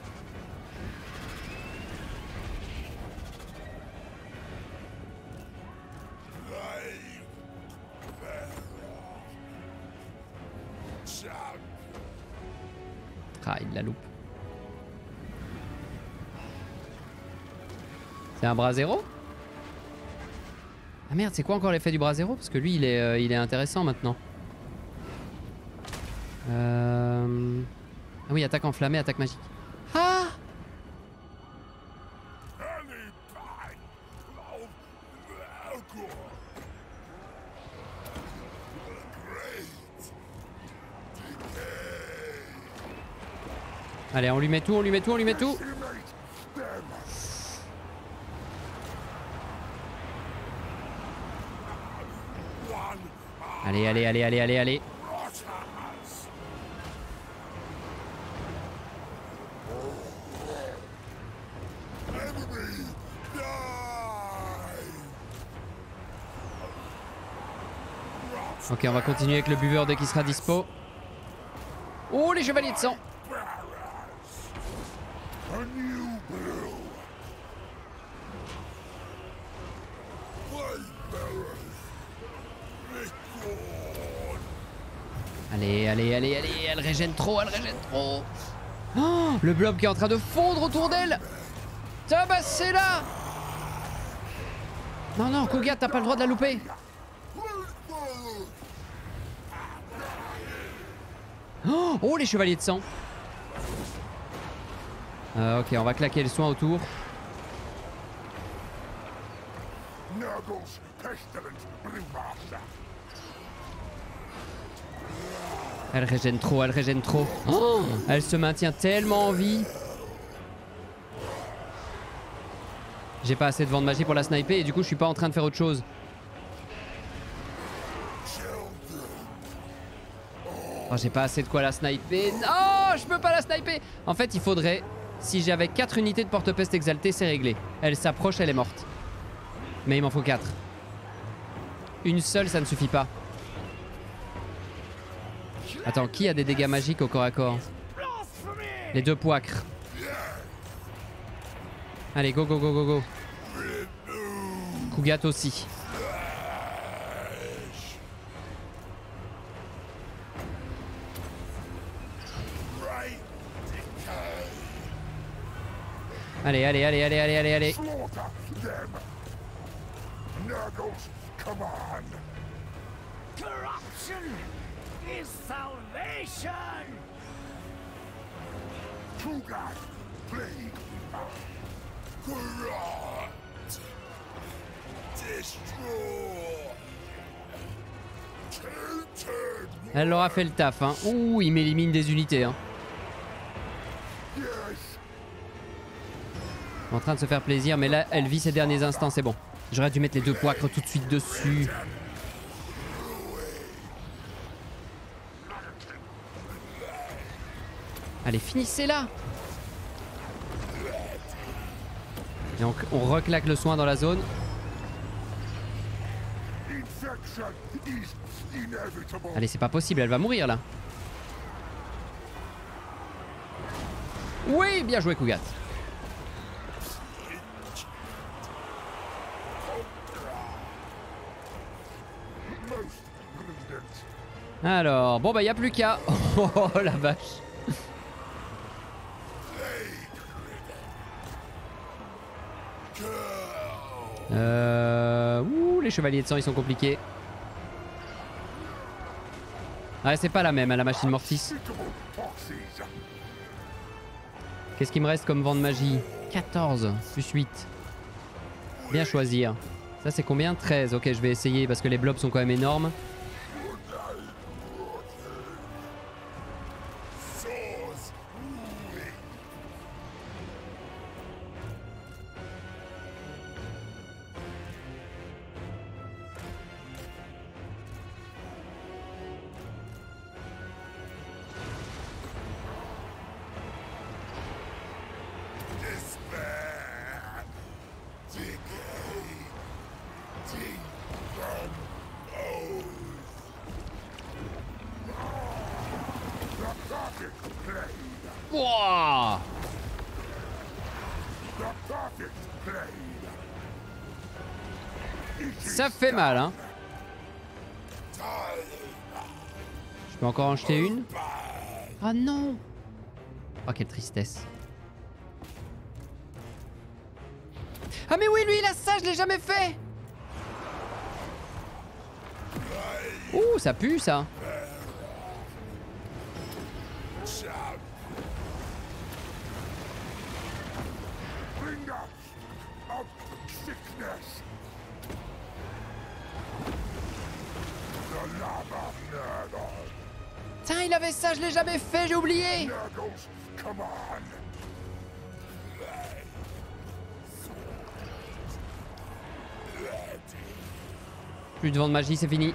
Ah, il la loupe. C'est un bras zéro? Ah merde, c'est quoi encore l'effet du bras zéro? Parce que lui, il est, euh, il est intéressant maintenant. Euh... Ah oui, attaque enflammée, attaque magique. Ah! Allez, on lui met tout, on lui met tout, on lui met tout. Allez, allez, allez, allez, allez, allez. Ok, on va continuer avec le buveur dès qu'il sera dispo. Oh, les chevaliers de sang! Allez, allez, allez, allez, elle régène trop, elle régène trop. Oh, le blob qui est en train de fondre autour d'elle. Tabassez-la. Non, non, Kugat, t'as pas le droit de la louper. Oh, oh, les chevaliers de sang. Euh, ok, on va claquer le soin autour. Elle régène trop, elle régène trop. Oh, elle se maintient tellement en vie. J'ai pas assez de vent de magie pour la sniper et du coup je suis pas en train de faire autre chose. Oh, j'ai pas assez de quoi la sniper. Non, je peux pas la sniper. En fait, il faudrait... Si j'avais quatre unités de porte-peste exaltée, c'est réglé. Elle s'approche, elle est morte. Mais il m'en faut quatre. Une seule, ça ne suffit pas. Attends, qui a des dégâts magiques au corps à corps? Les deux poicres. Allez, go, go, go, go, go. Kugat aussi. Allez, allez, allez, allez, allez, allez, allez. Nurgle's command. Corruption is salvation! Trugath, plague. Corrupt. Destroy. Tainted. Elle leur a fait le taf, hein. Ouh, il m'élimine des unités, hein. Yes. En train de se faire plaisir, mais là, elle vit ses derniers instants, c'est bon. J'aurais dû mettre les deux poitres tout de suite dessus. Allez, finissez-la. Et on, on reclaque le soin dans la zone. Infection is inevitable. Allez, c'est pas possible, elle va mourir là. Oui, bien joué, Kugat. Most prudent. Alors, bon bah y a plus qu'à. Oh la vache. Euh... Ouh, les chevaliers de sang ils sont compliqués. Ouais, c'est pas la même, hein, la machine Mortis. Suitable foxes. Qu'est-ce qu'il me reste comme vent de magie? quatorze plus huit. Bien choisir. Ça c'est combien? treize. Ok, je vais essayer parce que les blobs sont quand même énormes. Swords. Despair. Decay. Deep from oath. The perfect blade. Wouah. The perfect blade. It is Ça fait mal, hein. time. Je peux encore en jeter une? Ah non. Oh, quelle tristesse. Ah mais oui, lui il a ça, je l'ai jamais fait. Ouh, ça pue ça. Shout. Bringer of sickness. The lava Nurgle. Tiens, il avait ça, je l'ai jamais fait, j'ai oublié. Nurgle's command. Plus de vent de magie, c'est fini.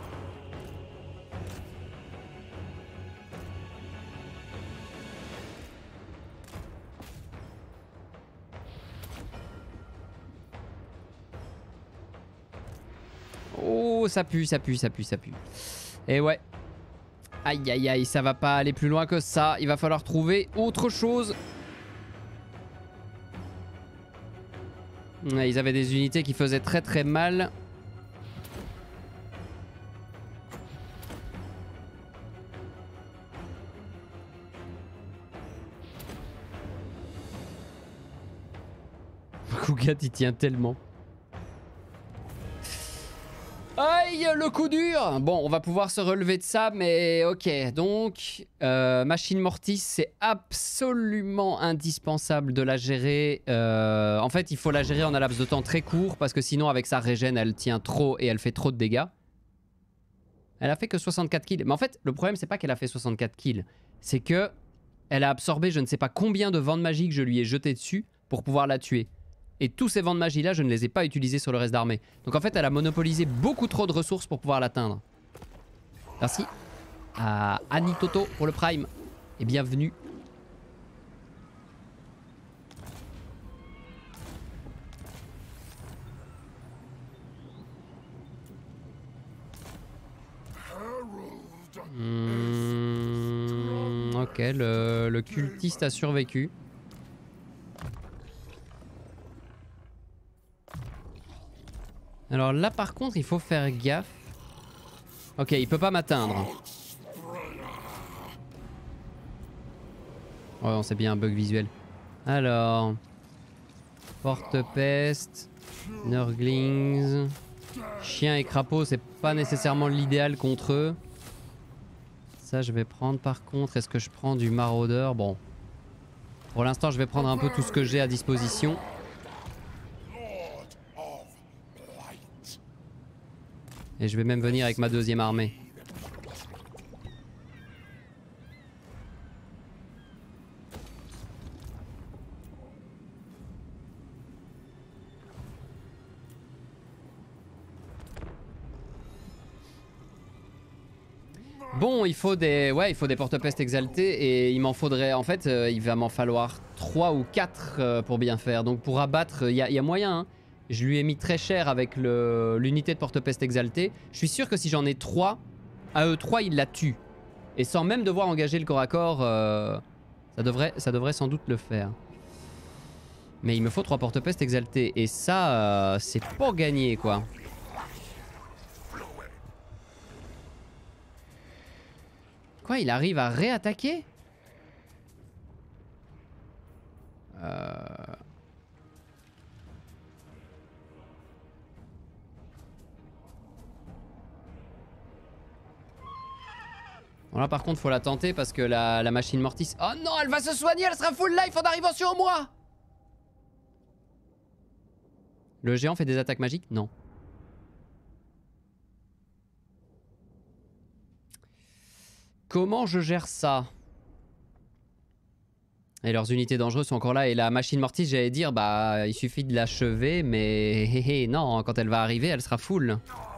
Oh, ça pue, ça pue, ça pue, ça pue. Et ouais. Aïe, aïe, aïe, ça va pas aller plus loin que ça. Il va falloir trouver autre chose. Ouais, ils avaient des unités qui faisaient très très mal. Kugat il tient tellement. Aïe, le coup dur. Bon, on va pouvoir se relever de ça, mais ok. Donc, euh, Machine Mortis, c'est absolument indispensable de la gérer. Euh, en fait, il faut la gérer en un laps de temps très court, parce que sinon, avec sa régène, elle tient trop et elle fait trop de dégâts. Elle a fait que soixante-quatre kills. Mais en fait, le problème, c'est pas qu'elle a fait soixante-quatre kills. C'est que elle a absorbé je ne sais pas combien de vents de magie que je lui ai jeté dessus pour pouvoir la tuer. Et tous ces vents de magie là, je ne les ai pas utilisés sur le reste d'armée. Donc en fait, elle a monopolisé beaucoup trop de ressources pour pouvoir l'atteindre. Merci à Annie Toto pour le Prime. Et bienvenue. Mmh, ok, le, le cultiste a survécu. Alors là par contre il faut faire gaffe. Ok, il peut pas m'atteindre. Oh non, c'est bien un bug visuel. Alors... Porte-peste. Nurglings. Chiens et crapauds, c'est pas nécessairement l'idéal contre eux. Ça, je vais prendre par contre. Est-ce que je prends du maraudeur? Bon. Pour l'instant, je vais prendre un peu tout ce que j'ai à disposition. Et je vais même venir avec ma deuxième armée. Bon, il faut des, ouais, il faut des porte-peste exaltés et il m'en faudrait, en fait, euh, il va m'en falloir trois ou quatre euh, pour bien faire. Donc pour abattre, il y, y a moyen. Hein. Je lui ai mis très cher avec l'unité de porte-peste exalté. Je suis sûr que si j'en ai trois, à eux trois, il la tue. Et sans même devoir engager le corps à corps, euh, ça, devrait, ça devrait sans doute le faire. Mais il me faut trois porte-peste exaltés. Et ça, euh, c'est pas gagné, quoi. Quoi, il arrive à réattaquer? Euh... Bon là par contre faut la tenter parce que la, la machine Mortis... Oh non, elle va se soigner, elle sera full life en arrivant sur moi. Le géant fait des attaques magiques? Non. Comment je gère ça? Et leurs unités dangereuses sont encore là. Et la machine Mortis, j'allais dire, bah il suffit de l'achever, mais hé hé, non, quand elle va arriver, elle sera full.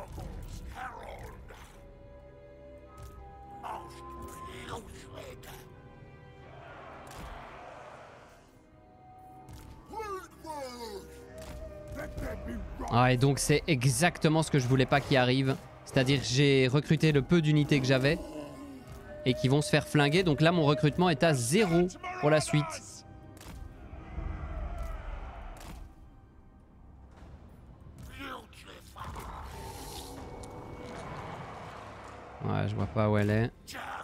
Ah, et donc c'est exactement ce que je voulais pas qu'il arrive. C'est-à-dire j'ai recruté le peu d'unités que j'avais et qui vont se faire flinguer. Donc là mon recrutement est à zéro pour la suite. Ouais, je vois pas où elle est.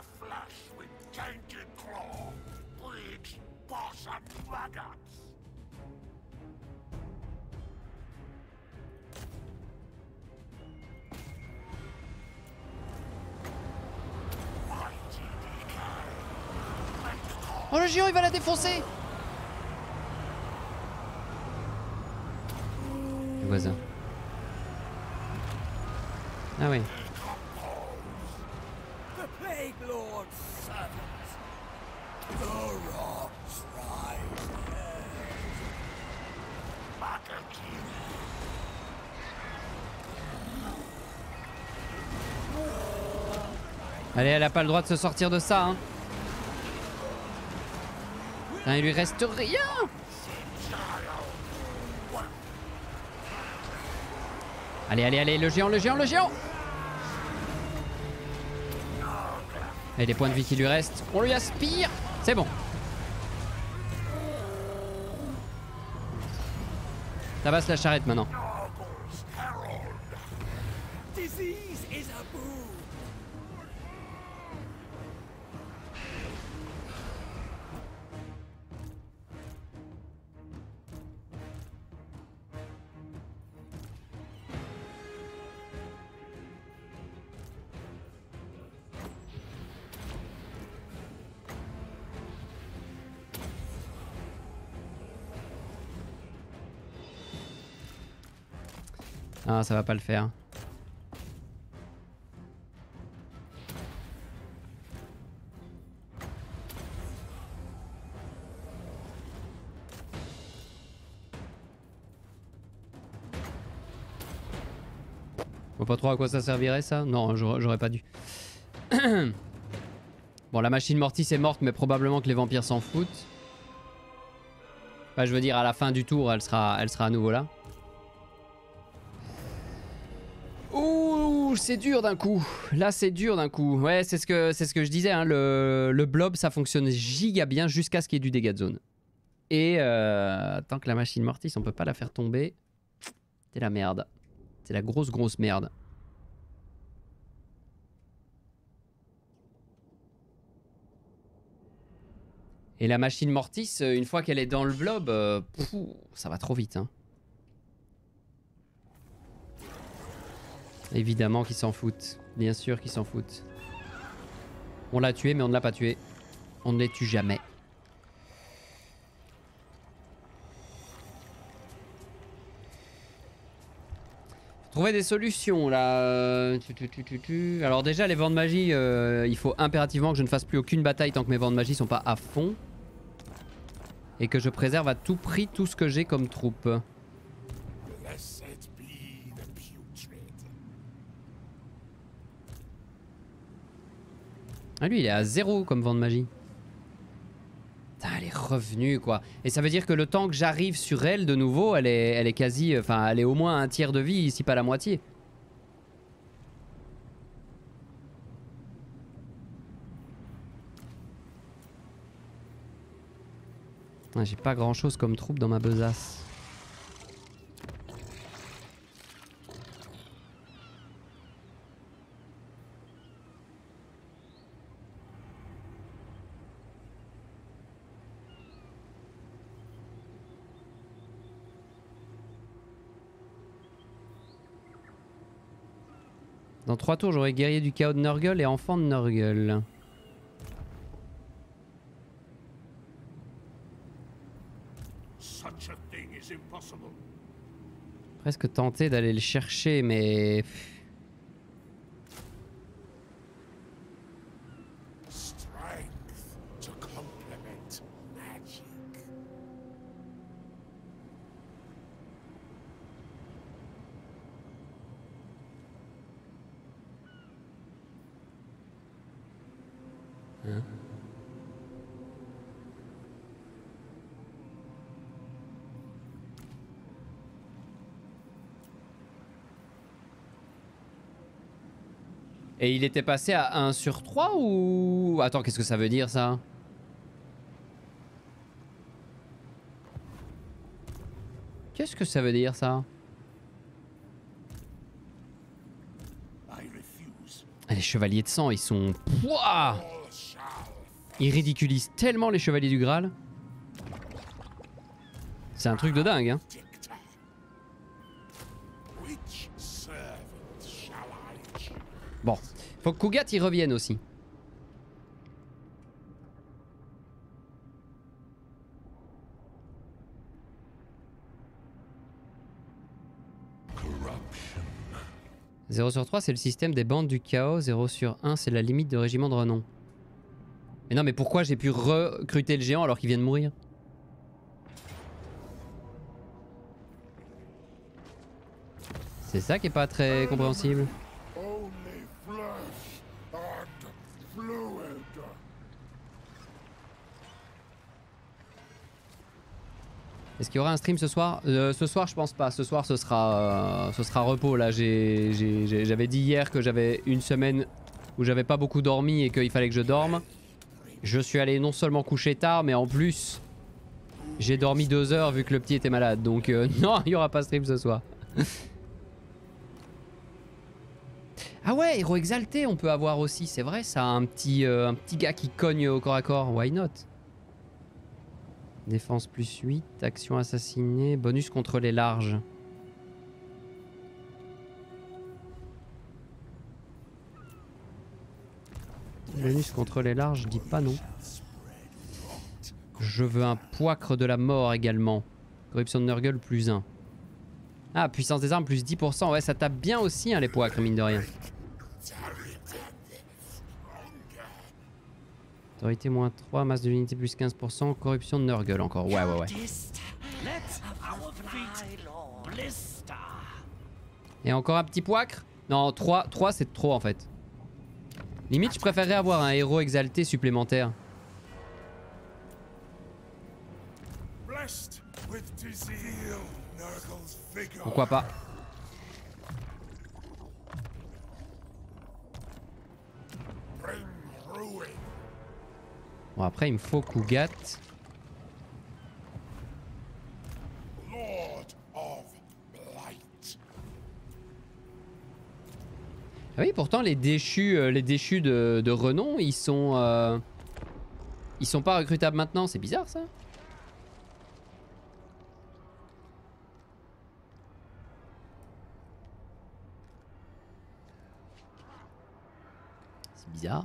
Oh, le géant il va la défoncer. Le voisin. Ah oui. Allez, elle a pas le droit de se sortir de ça, hein. Putain, il lui reste rien. Allez, allez, allez, le géant, le géant, le géant. Et les points de vie qui lui restent, on lui aspire. C'est bon. Tabasse la charrette maintenant. Ah, ça va pas le faire. Je vois pas trop à quoi ça servirait ça. Non, j'aurais pas dû. Bon, la machine Mortis est morte, mais probablement que les vampires s'en foutent. Bah, je veux dire, à la fin du tour, elle sera, elle sera à nouveau là. Ouh, c'est dur d'un coup. Là, c'est dur d'un coup. Ouais, c'est ce que, c'est ce que je disais. Hein. Le, le blob, ça fonctionne giga bien jusqu'à ce qu'il y ait du dégât de zone. Et euh, tant que la machine Mortis, on peut pas la faire tomber. C'est la merde. C'est la grosse, grosse merde. Et la machine Mortis, une fois qu'elle est dans le blob, euh, pfff, ça va trop vite. Hein. Évidemment qu'ils s'en foutent. Bien sûr qu'ils s'en foutent. On l'a tué mais on ne l'a pas tué. On ne les tue jamais. Trouver des solutions là. Tu, tu, tu, tu, tu. Alors déjà les vents de magie, euh, il faut impérativement que je ne fasse plus aucune bataille tant que mes vents de magie sont pas à fond. Et que je préserve à tout prix tout ce que j'ai comme troupe. Ah lui il est à zéro comme vent de magie. Putain, elle est revenue quoi. Et ça veut dire que le temps que j'arrive sur elle de nouveau, elle est, elle est quasi... Enfin elle est au moins un tiers de vie, si pas la moitié. Ah, j'ai pas grand chose comme troupe dans ma besace. Dans trois tours, j'aurai guerrier du chaos de Nurgle et enfant de Nurgle. Presque tenté d'aller le chercher, mais... Hein? Et il était passé à un sur trois ou... Attends, qu'est-ce que ça veut dire ça? Qu'est-ce que ça veut dire ça? Les chevaliers de sang, ils sont... Pouah! Ils ridiculisent tellement les chevaliers du Graal. C'est un truc de dingue, hein. Bon, faut que Kugat y revienne aussi. zéro sur trois, c'est le système des bandes du chaos. zéro sur un, c'est la limite de régiment de renom. Mais non, mais pourquoi j'ai pu recruter le géant alors qu'il vient de mourir? C'est ça qui est pas très compréhensible. Est-ce qu'il y aura un stream ce soir? euh, Ce soir je pense pas, ce soir ce sera, euh, ce sera repos là. J'avais dit hier que j'avais une semaine où j'avais pas beaucoup dormi et qu'il fallait que je dorme. Je suis allé non seulement coucher tard mais en plus j'ai dormi deux heures vu que le petit était malade. Donc euh, non, il y aura pas stream ce soir. Ah ouais, héros exalté on peut avoir aussi, c'est vrai ça, un petit, euh, un petit gars qui cogne au corps à corps, why not? Défense plus huit, action assassinée, bonus contre les larges. Bonus contre les larges, je dis pas non. Je veux un poicre de la mort également. Corruption de Nurgle plus un. Ah, puissance des armes plus dix pour cent, ouais ça tape bien aussi hein, les poicres mine de rien. Autorité moins trois, masse de l'unité plus quinze pour cent, corruption de Nurgle encore, ouais ouais ouais. Et encore un petit poicre? Non, trois, trois c'est trop en fait. Limite je préférerais avoir un héros exalté supplémentaire. Pourquoi pas? Bon après il me faut Kugat. Ah oui pourtant les déchus, euh, les déchus de, de renom ils sont... Euh, ils sont pas recrutables maintenant, c'est bizarre ça. C'est bizarre.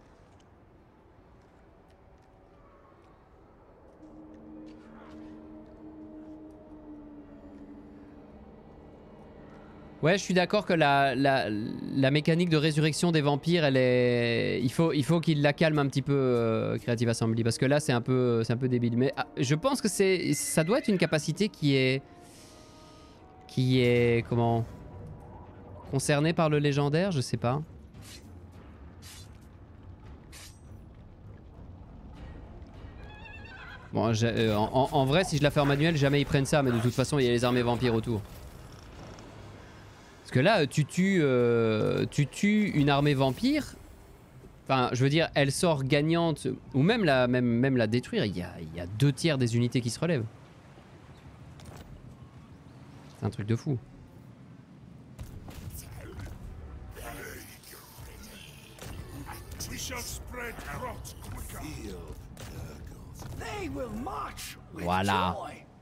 Ouais, je suis d'accord que la, la, la mécanique de résurrection des vampires, elle est... Il faut, il faut qu'il la calme un petit peu, euh, Creative Assembly, parce que là, c'est un peu, c'est un peu débile. Mais ah, je pense que c'est, ça doit être une capacité qui est... Qui est... Comment... Concernée par le légendaire, je sais pas. Bon, euh, en, en vrai, si je la fais en manuel, jamais ils prennent ça, mais de toute façon, il y a les armées vampires autour. Parce que là, tu tues, euh, tu tues une armée vampire. Enfin, je veux dire, elle sort gagnante, ou même la, même, même la détruire. Il y a, il y a deux tiers des unités qui se relèvent. C'est un truc de fou. Voilà.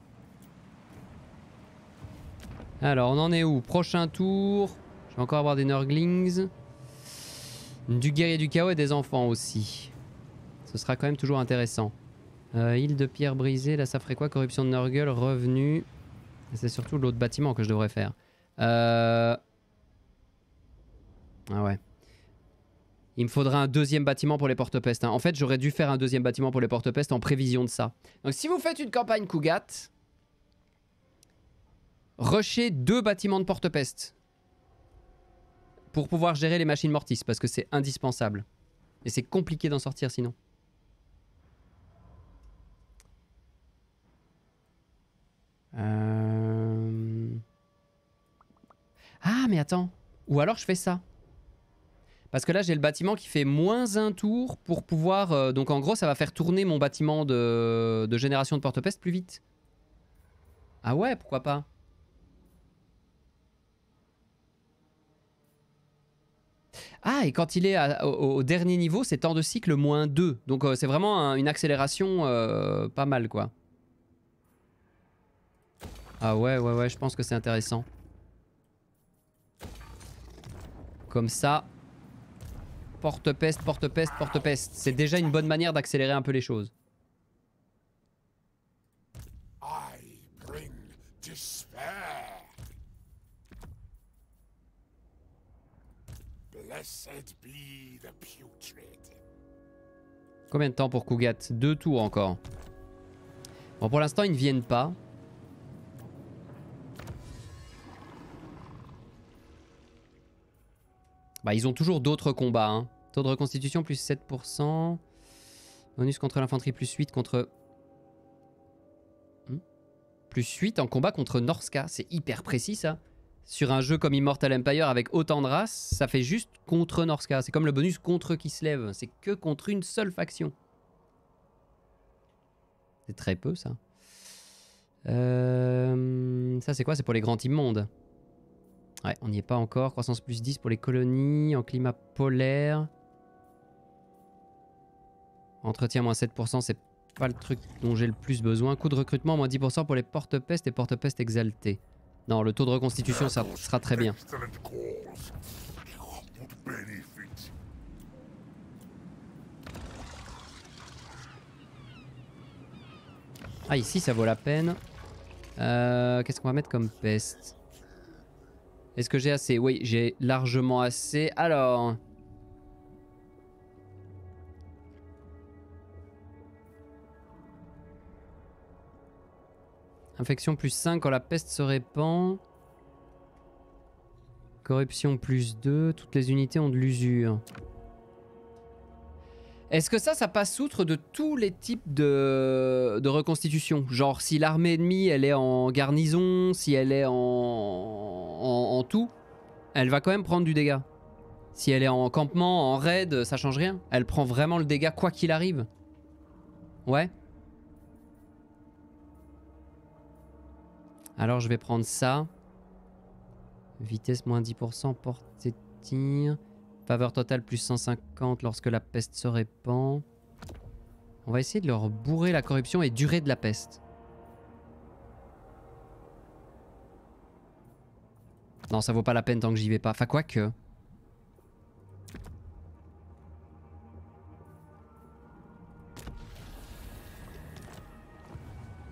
Alors, on en est où? Prochain tour. Je vais encore avoir des Nurglings. Du guerrier du chaos et des enfants aussi. Ce sera quand même toujours intéressant. Euh, île de pierre brisée, là ça ferait quoi? Corruption de Nurgle, revenu. C'est surtout l'autre bâtiment que je devrais faire. Euh... Ah ouais. Il me faudra un deuxième bâtiment pour les porte-pestes. Hein. En fait, j'aurais dû faire un deuxième bâtiment pour les porte-pestes en prévision de ça. Donc si vous faites une campagne Cougat, rushez deux bâtiments de porte-pestes pour pouvoir gérer les machines mortis, parce que c'est indispensable. Et c'est compliqué d'en sortir sinon. Euh... Ah mais attends. Ou alors je fais ça. Parce que là j'ai le bâtiment qui fait moins un tour pour pouvoir... Euh, donc en gros ça va faire tourner mon bâtiment de, de génération de porte-peste plus vite. Ah ouais, pourquoi pas. Ah, et quand il est à, au, au dernier niveau, c'est temps de cycle moins deux. Donc euh, c'est vraiment un, une accélération euh, pas mal, quoi. Ah ouais, ouais, ouais, je pense que c'est intéressant. Comme ça. Porte-peste, porte-peste, porte-peste. C'est déjà une bonne manière d'accélérer un peu les choses. I bring despair. Blessed be the putrid. Combien de temps pour Cougat? Deux tours encore. Bon, pour l'instant, ils ne viennent pas. Bah, ils ont toujours d'autres combats. Hein. Taux de reconstitution plus sept pour cent. Bonus contre l'infanterie plus huit contre... Hmm plus huit en combat contre Norska. C'est hyper précis ça. Sur un jeu comme Immortal Empire avec autant de races, ça fait juste contre Norska. C'est comme le bonus contre Kislev. C'est que contre une seule faction. C'est très peu ça. Euh... Ça c'est quoi? C'est pour les grands immondes. Ouais, on n'y est pas encore. Croissance plus dix pour les colonies en climat polaire. Entretien moins sept pour cent, c'est pas le truc dont j'ai le plus besoin. Coût de recrutement moins dix pour cent pour les porte-pestes et porte-pestes exaltés. Non, le taux de reconstitution, ça sera très bien. Ah, ici, ça vaut la peine. Euh, Qu'est-ce qu'on va mettre comme peste? Est-ce que j'ai assez? Oui, j'ai largement assez. Alors... Infection plus cinq quand la peste se répand. Corruption plus deux. Toutes les unités ont de l'usure. Est-ce que ça, ça passe outre de tous les types de, de reconstitution? Genre si l'armée ennemie, elle est en garnison, si elle est en... en... en tout, elle va quand même prendre du dégât. Si elle est en campement, en raid, ça change rien. Elle prend vraiment le dégât quoi qu'il arrive. Ouais. Alors je vais prendre ça. Vitesse moins dix pour cent, portée de tir. Faveur totale plus cent cinquante lorsque la peste se répand. On va essayer de leur bourrer la corruption et durée de la peste. Non, ça vaut pas la peine tant que j'y vais pas. Enfin, quoique.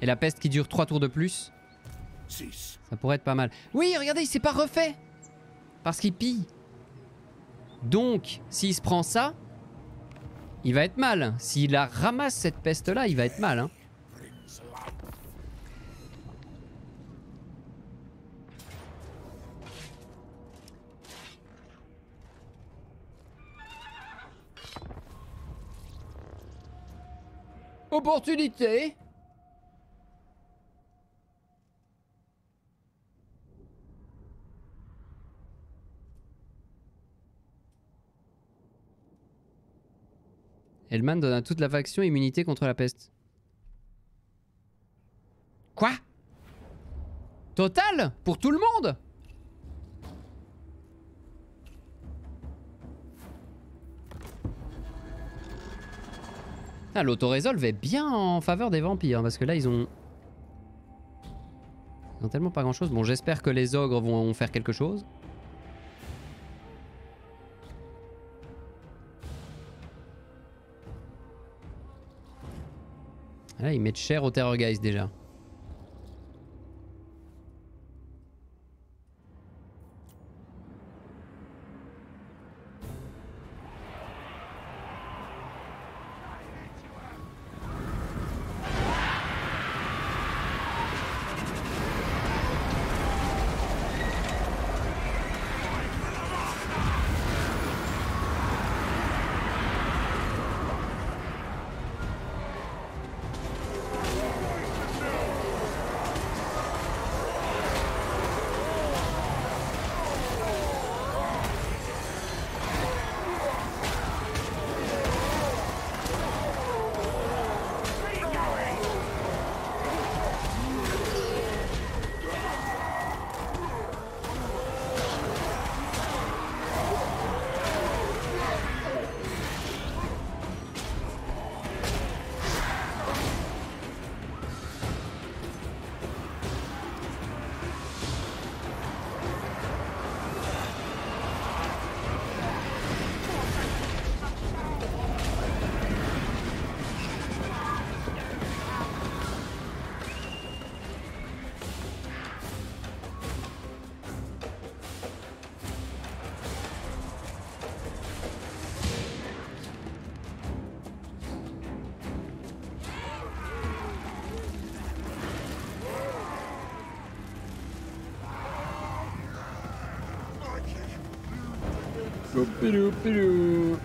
Et la peste qui dure trois tours de plus. Cease. Ça pourrait être pas mal. Oui, regardez, il s'est pas refait. Parce qu'il pille. Donc, s'il se prend ça, il va être mal. S'il la ramasse cette peste-là, il va être mal. Hein. Brings life. Opportunité. Hellman donne à toute la faction immunité contre la peste. Quoi? Total? Pour tout le monde? Ah, l'autorésolve est bien en faveur des vampires parce que là ils ont... Ils ont tellement pas grand chose. Bon, j'espère que les ogres vont faire quelque chose. Là, ils mettent cher au Terrorgeist déjà. Pilou, pilou.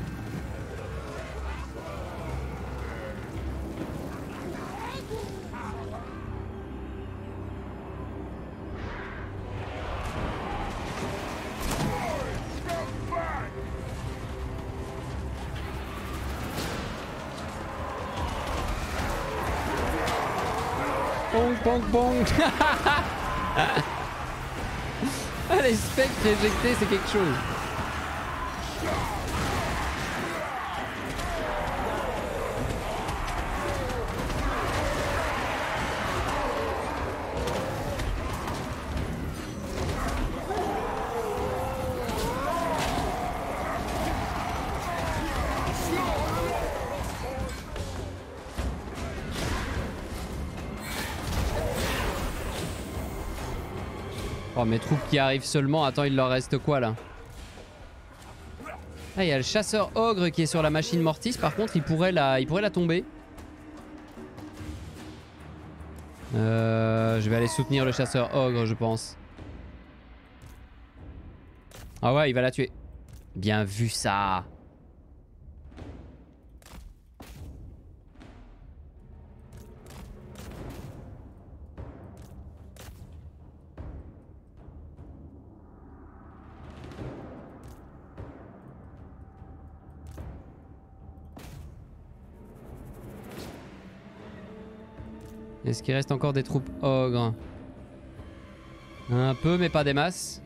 Bong, bong, bong. Ah, les spectres éjectés, c'est quelque chose. Oh, mes troupes qui arrivent seulement. Attends, il leur reste quoi là? Ah, il y a le chasseur ogre qui est sur la machine Mortis. Par contre, il pourrait la, il pourrait la tomber. Euh, je vais aller soutenir le chasseur ogre, je pense. Ah ouais, il va la tuer. Bien vu ça. Est-ce qu'il reste encore des troupes ogres? Un peu, mais pas des masses.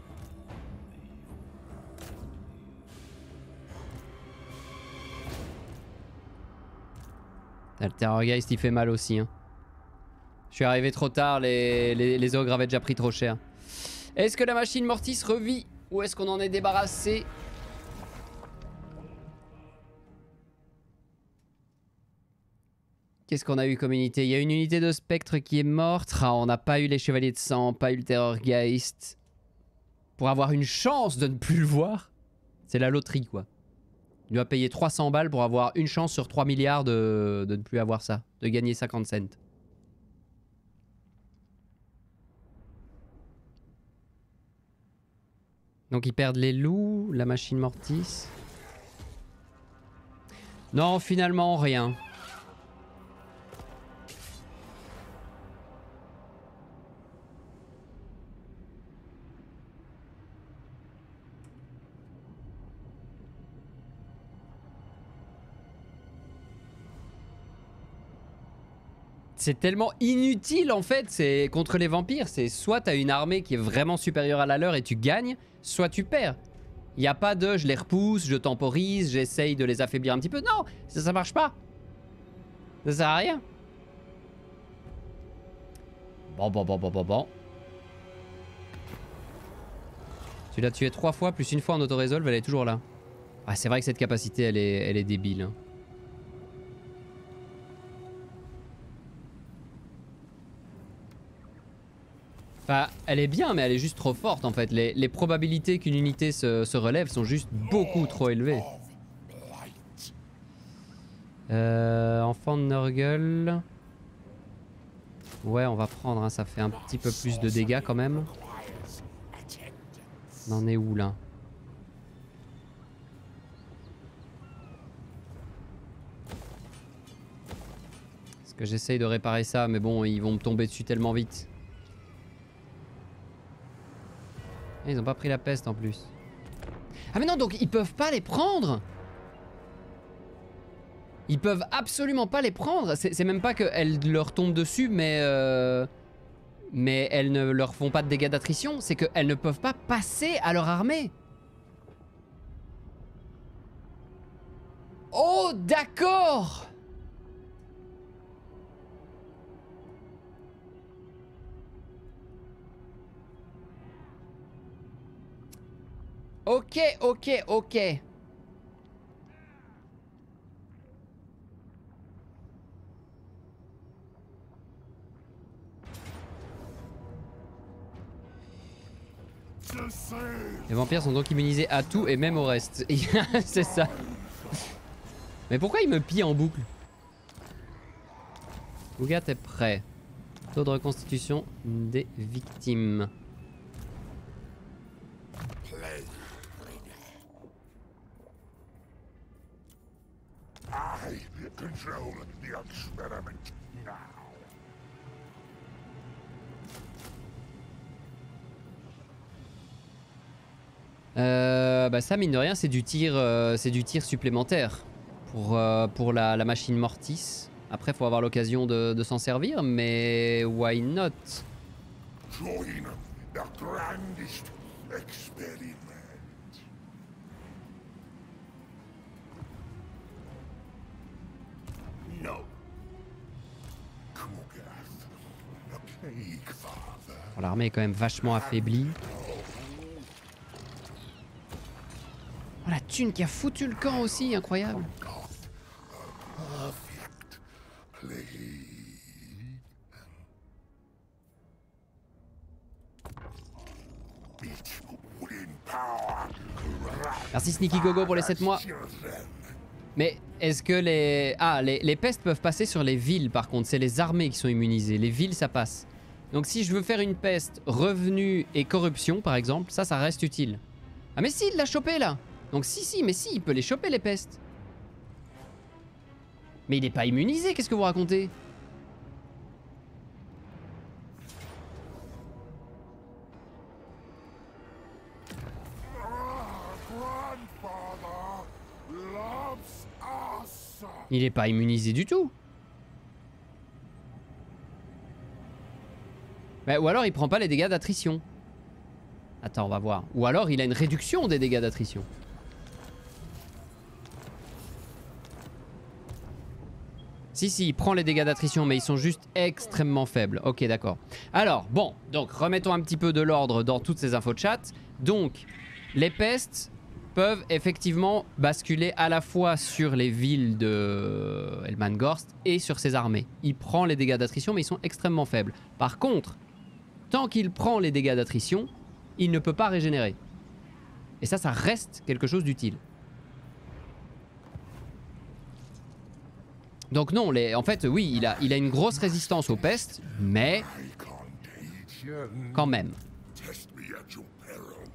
Le Terrorgeist il fait mal aussi. Hein. Je suis arrivé trop tard, les, les, les ogres avaient déjà pris trop cher. Est-ce que la machine Mortis revit? Ou est-ce qu'on en est débarrassé? Qu'est-ce qu'on a eu comme unité? Il y a une unité de spectre qui est morte. Ah, on n'a pas eu les chevaliers de sang, pas eu le Terrorgeist. Pour avoir une chance de ne plus le voir, c'est la loterie quoi. Il doit payer trois cents balles pour avoir une chance sur trois milliards de, de ne plus avoir ça, de gagner cinquante cents. Donc ils perdent les loups, la machine Mortis. Non, finalement rien. C'est tellement inutile en fait, c'est contre les vampires, c'est soit t'as une armée qui est vraiment supérieure à la leur et tu gagnes, soit tu perds. Il n'y a pas de je les repousse, je temporise, j'essaye de les affaiblir un petit peu. Non, ça, ça marche pas. Ça sert à rien. Bon, bon, bon, bon, bon, bon. Tu l'as tué trois fois, plus une fois en auto-resolve, elle est toujours là. Ah, c'est vrai que cette capacité, elle est, elle est débile. Hein. Enfin, elle est bien, mais elle est juste trop forte en fait. Les, les probabilités qu'une unité se, se relève sont juste beaucoup trop élevées. Euh, enfant de Nurgle. Ouais, on va prendre, hein, ça fait un petit peu plus de dégâts quand même. On en est où là? Parce que j'essaye de réparer ça, mais bon, ils vont me tomber dessus tellement vite. Ils ont pas pris la peste en plus. Ah mais non, donc ils peuvent pas les prendre. Ils peuvent absolument pas les prendre. C'est même pas qu'elles leur tombent dessus, mais... Euh, mais elles ne leur font pas de dégâts d'attrition. C'est qu'elles ne peuvent pas passer à leur armée. Oh, d'accord. Ok, ok, ok. Les vampires sont donc immunisés à tout et même au reste. C'est ça. Mais pourquoi il me pille en boucle? Ougat est prêt. Taux de reconstitution des victimes. I control the experiment now. Euh, bah ça mine de rien c'est du tir, euh, c'est du tir supplémentaire pour, euh, pour la, la machine Mortis. Après faut avoir l'occasion de, de s'en servir, mais why not? Join the grandest experiment. No. Kugath, the plague father. Bon, l'armée est quand même vachement affaiblie. Oh la thune qui a foutu le camp aussi, incroyable. Perfect plague. It within power. Merci Sneaky Gogo pour les sept mois. Mais est-ce que les... Ah, les, les pestes peuvent passer sur les villes par contre. C'est les armées qui sont immunisées. Les villes, ça passe. Donc si je veux faire une peste, revenu et corruption par exemple, ça, ça reste utile. Ah mais si, il l'a chopé là. Donc si, si, mais si, il peut les choper les pestes. Mais il est pas immunisé, qu'est-ce que vous racontez? Il est pas immunisé du tout. Bah, ou alors il prend pas les dégâts d'attrition. Attends, on va voir. Ou alors il a une réduction des dégâts d'attrition. Si, si, il prend les dégâts d'attrition, mais ils sont juste extrêmement faibles. Ok, d'accord. Alors, bon, donc remettons un petit peu de l'ordre dans toutes ces infos de chat. Donc, les pestes, peuvent effectivement basculer à la fois sur les villes de Helmangorst et sur ses armées. Il prend les dégâts d'attrition, mais ils sont extrêmement faibles. Par contre, tant qu'il prend les dégâts d'attrition, il ne peut pas régénérer. Et ça, ça reste quelque chose d'utile. Donc non, les... en fait, oui, il a, il a une grosse résistance aux pestes, mais quand même. Test me at your peril.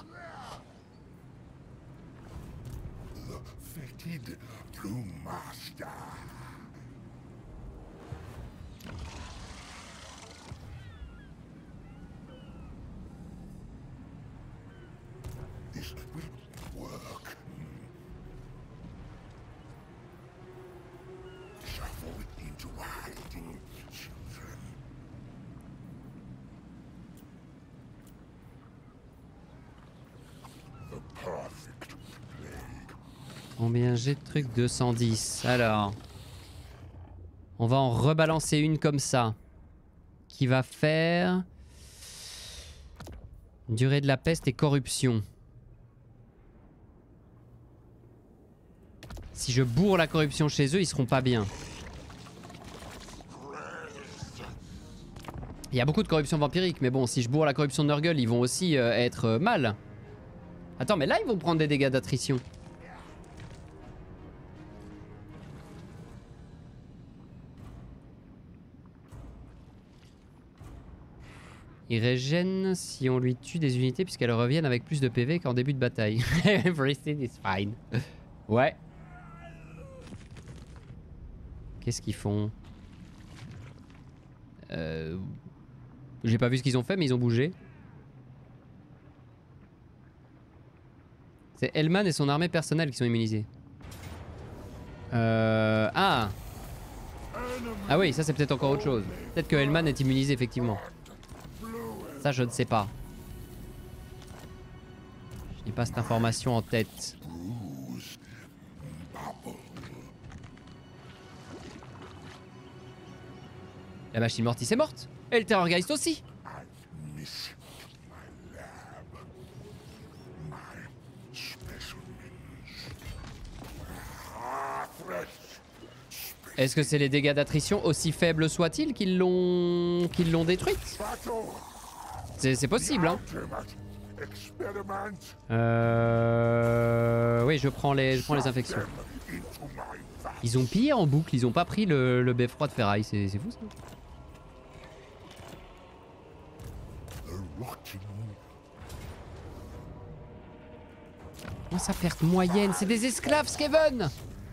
The fated Brewmaster. This will work. Shuffle into hiding, children. The perfect plague. Combien j'ai de trucs? Deux cent dix. Alors, on va en rebalancer une comme ça, qui va faire durée de la peste et corruption. Si je bourre la corruption chez eux, ils seront pas bien. Il y a beaucoup de corruption vampirique, mais bon, si je bourre la corruption de Nurgle, ils vont aussi euh, être euh, mal. Attends, mais là, ils vont prendre des dégâts d'attrition. Il régène si on lui tue des unités puisqu'elles reviennent avec plus de P V qu'en début de bataille. Everything is fine. Ouais. Qu'est-ce qu'ils font? euh... J'ai pas vu ce qu'ils ont fait, mais ils ont bougé. C'est Hellman et son armée personnelle qui sont immunisés. Euh... Ah. Ah oui, ça c'est peut-être encore autre chose. Peut-être que Hellman est immunisé effectivement. Ça je ne sais pas. Je n'ai pas cette information en tête. La machine mortis est morte. Et le Terrorgeist aussi. Est-ce que c'est les dégâts d'attrition, aussi faibles soient-ils, qu'ils l'ont qu'ils l'ont détruite? C'est possible, hein. Euh... Oui, je prends les, je prends les infections. Ils ont pillé en boucle, ils ont pas pris le, le beffroi de ferraille, c'est fou ça. Oh, sa perte moyenne, c'est des esclaves, Skaven.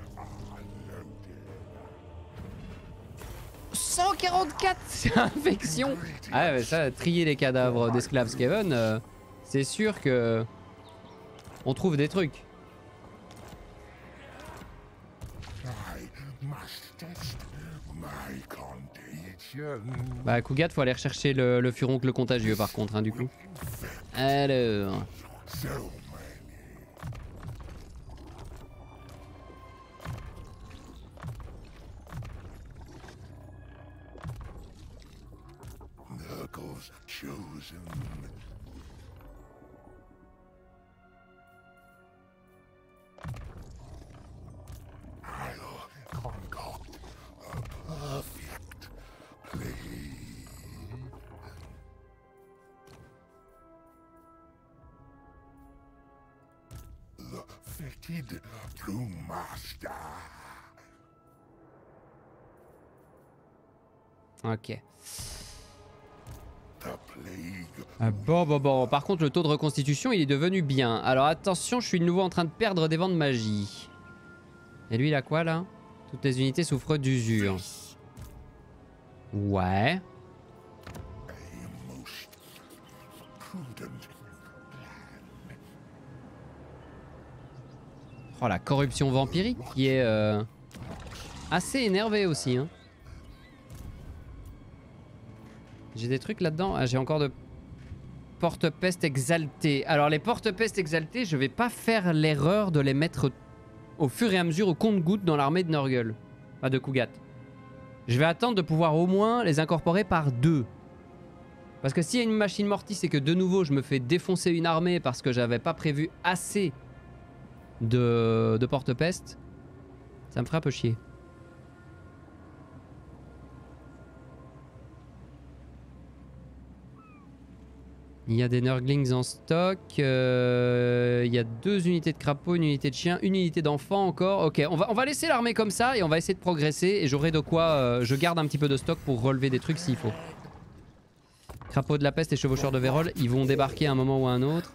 cent quarante-quatre infections. Ah ouais, ça, trier les cadavres d'esclaves Skaven, euh, c'est sûr que on trouve des trucs. Bah Kugat, faut aller rechercher le, le furoncle contagieux par contre, hein, du coup. Alors... Chosen. I'll concoct a perfect plague. The fated Brewmaster. Ok. Ah bon, bon, bon. Par contre, le taux de reconstitution, il est devenu bien. Alors attention, je suis de nouveau en train de perdre des vents de magie. Et lui, il a quoi, là? Toutes les unités souffrent d'usure. Ouais. Oh, la corruption vampirique qui est euh, assez énervée aussi, hein. J'ai des trucs là-dedans. Ah, j'ai encore de porte-peste exaltés. Alors les porte-peste exaltés, je vais pas faire l'erreur de les mettre au fur et à mesure au compte-gouttes dans l'armée de Nurgle. Pas de Kugat. Je vais attendre de pouvoir au moins les incorporer par deux. Parce que s'il y a une machine mortis et que de nouveau je me fais défoncer une armée parce que j'avais pas prévu assez de, de porte-peste, ça me ferait un peu chier. Il y a des Nurglings en stock. Euh, il y a deux unités de crapauds, une unité de chiens, une unité d'enfants encore. Ok, on va, on va laisser l'armée comme ça et on va essayer de progresser. Et j'aurai de quoi... Euh, je garde un petit peu de stock pour relever des trucs s'il faut. Crapauds de la peste et chevaucheurs de Vérole, ils vont débarquer à un moment ou à un autre.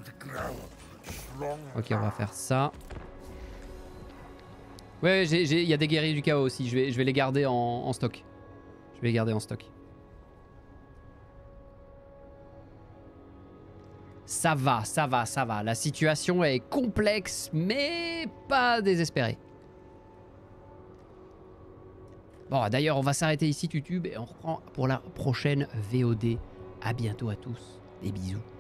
Ok, on va faire ça. Ouais, il y a des guerriers du chaos aussi. Je vais, je vais les garder en, en stock. Je vais les garder en stock. Ça va, ça va, ça va. La situation est complexe, mais pas désespérée. Bon, d'ailleurs, on va s'arrêter ici, YouTube, et on reprend pour la prochaine V O D. À bientôt à tous. Des bisous.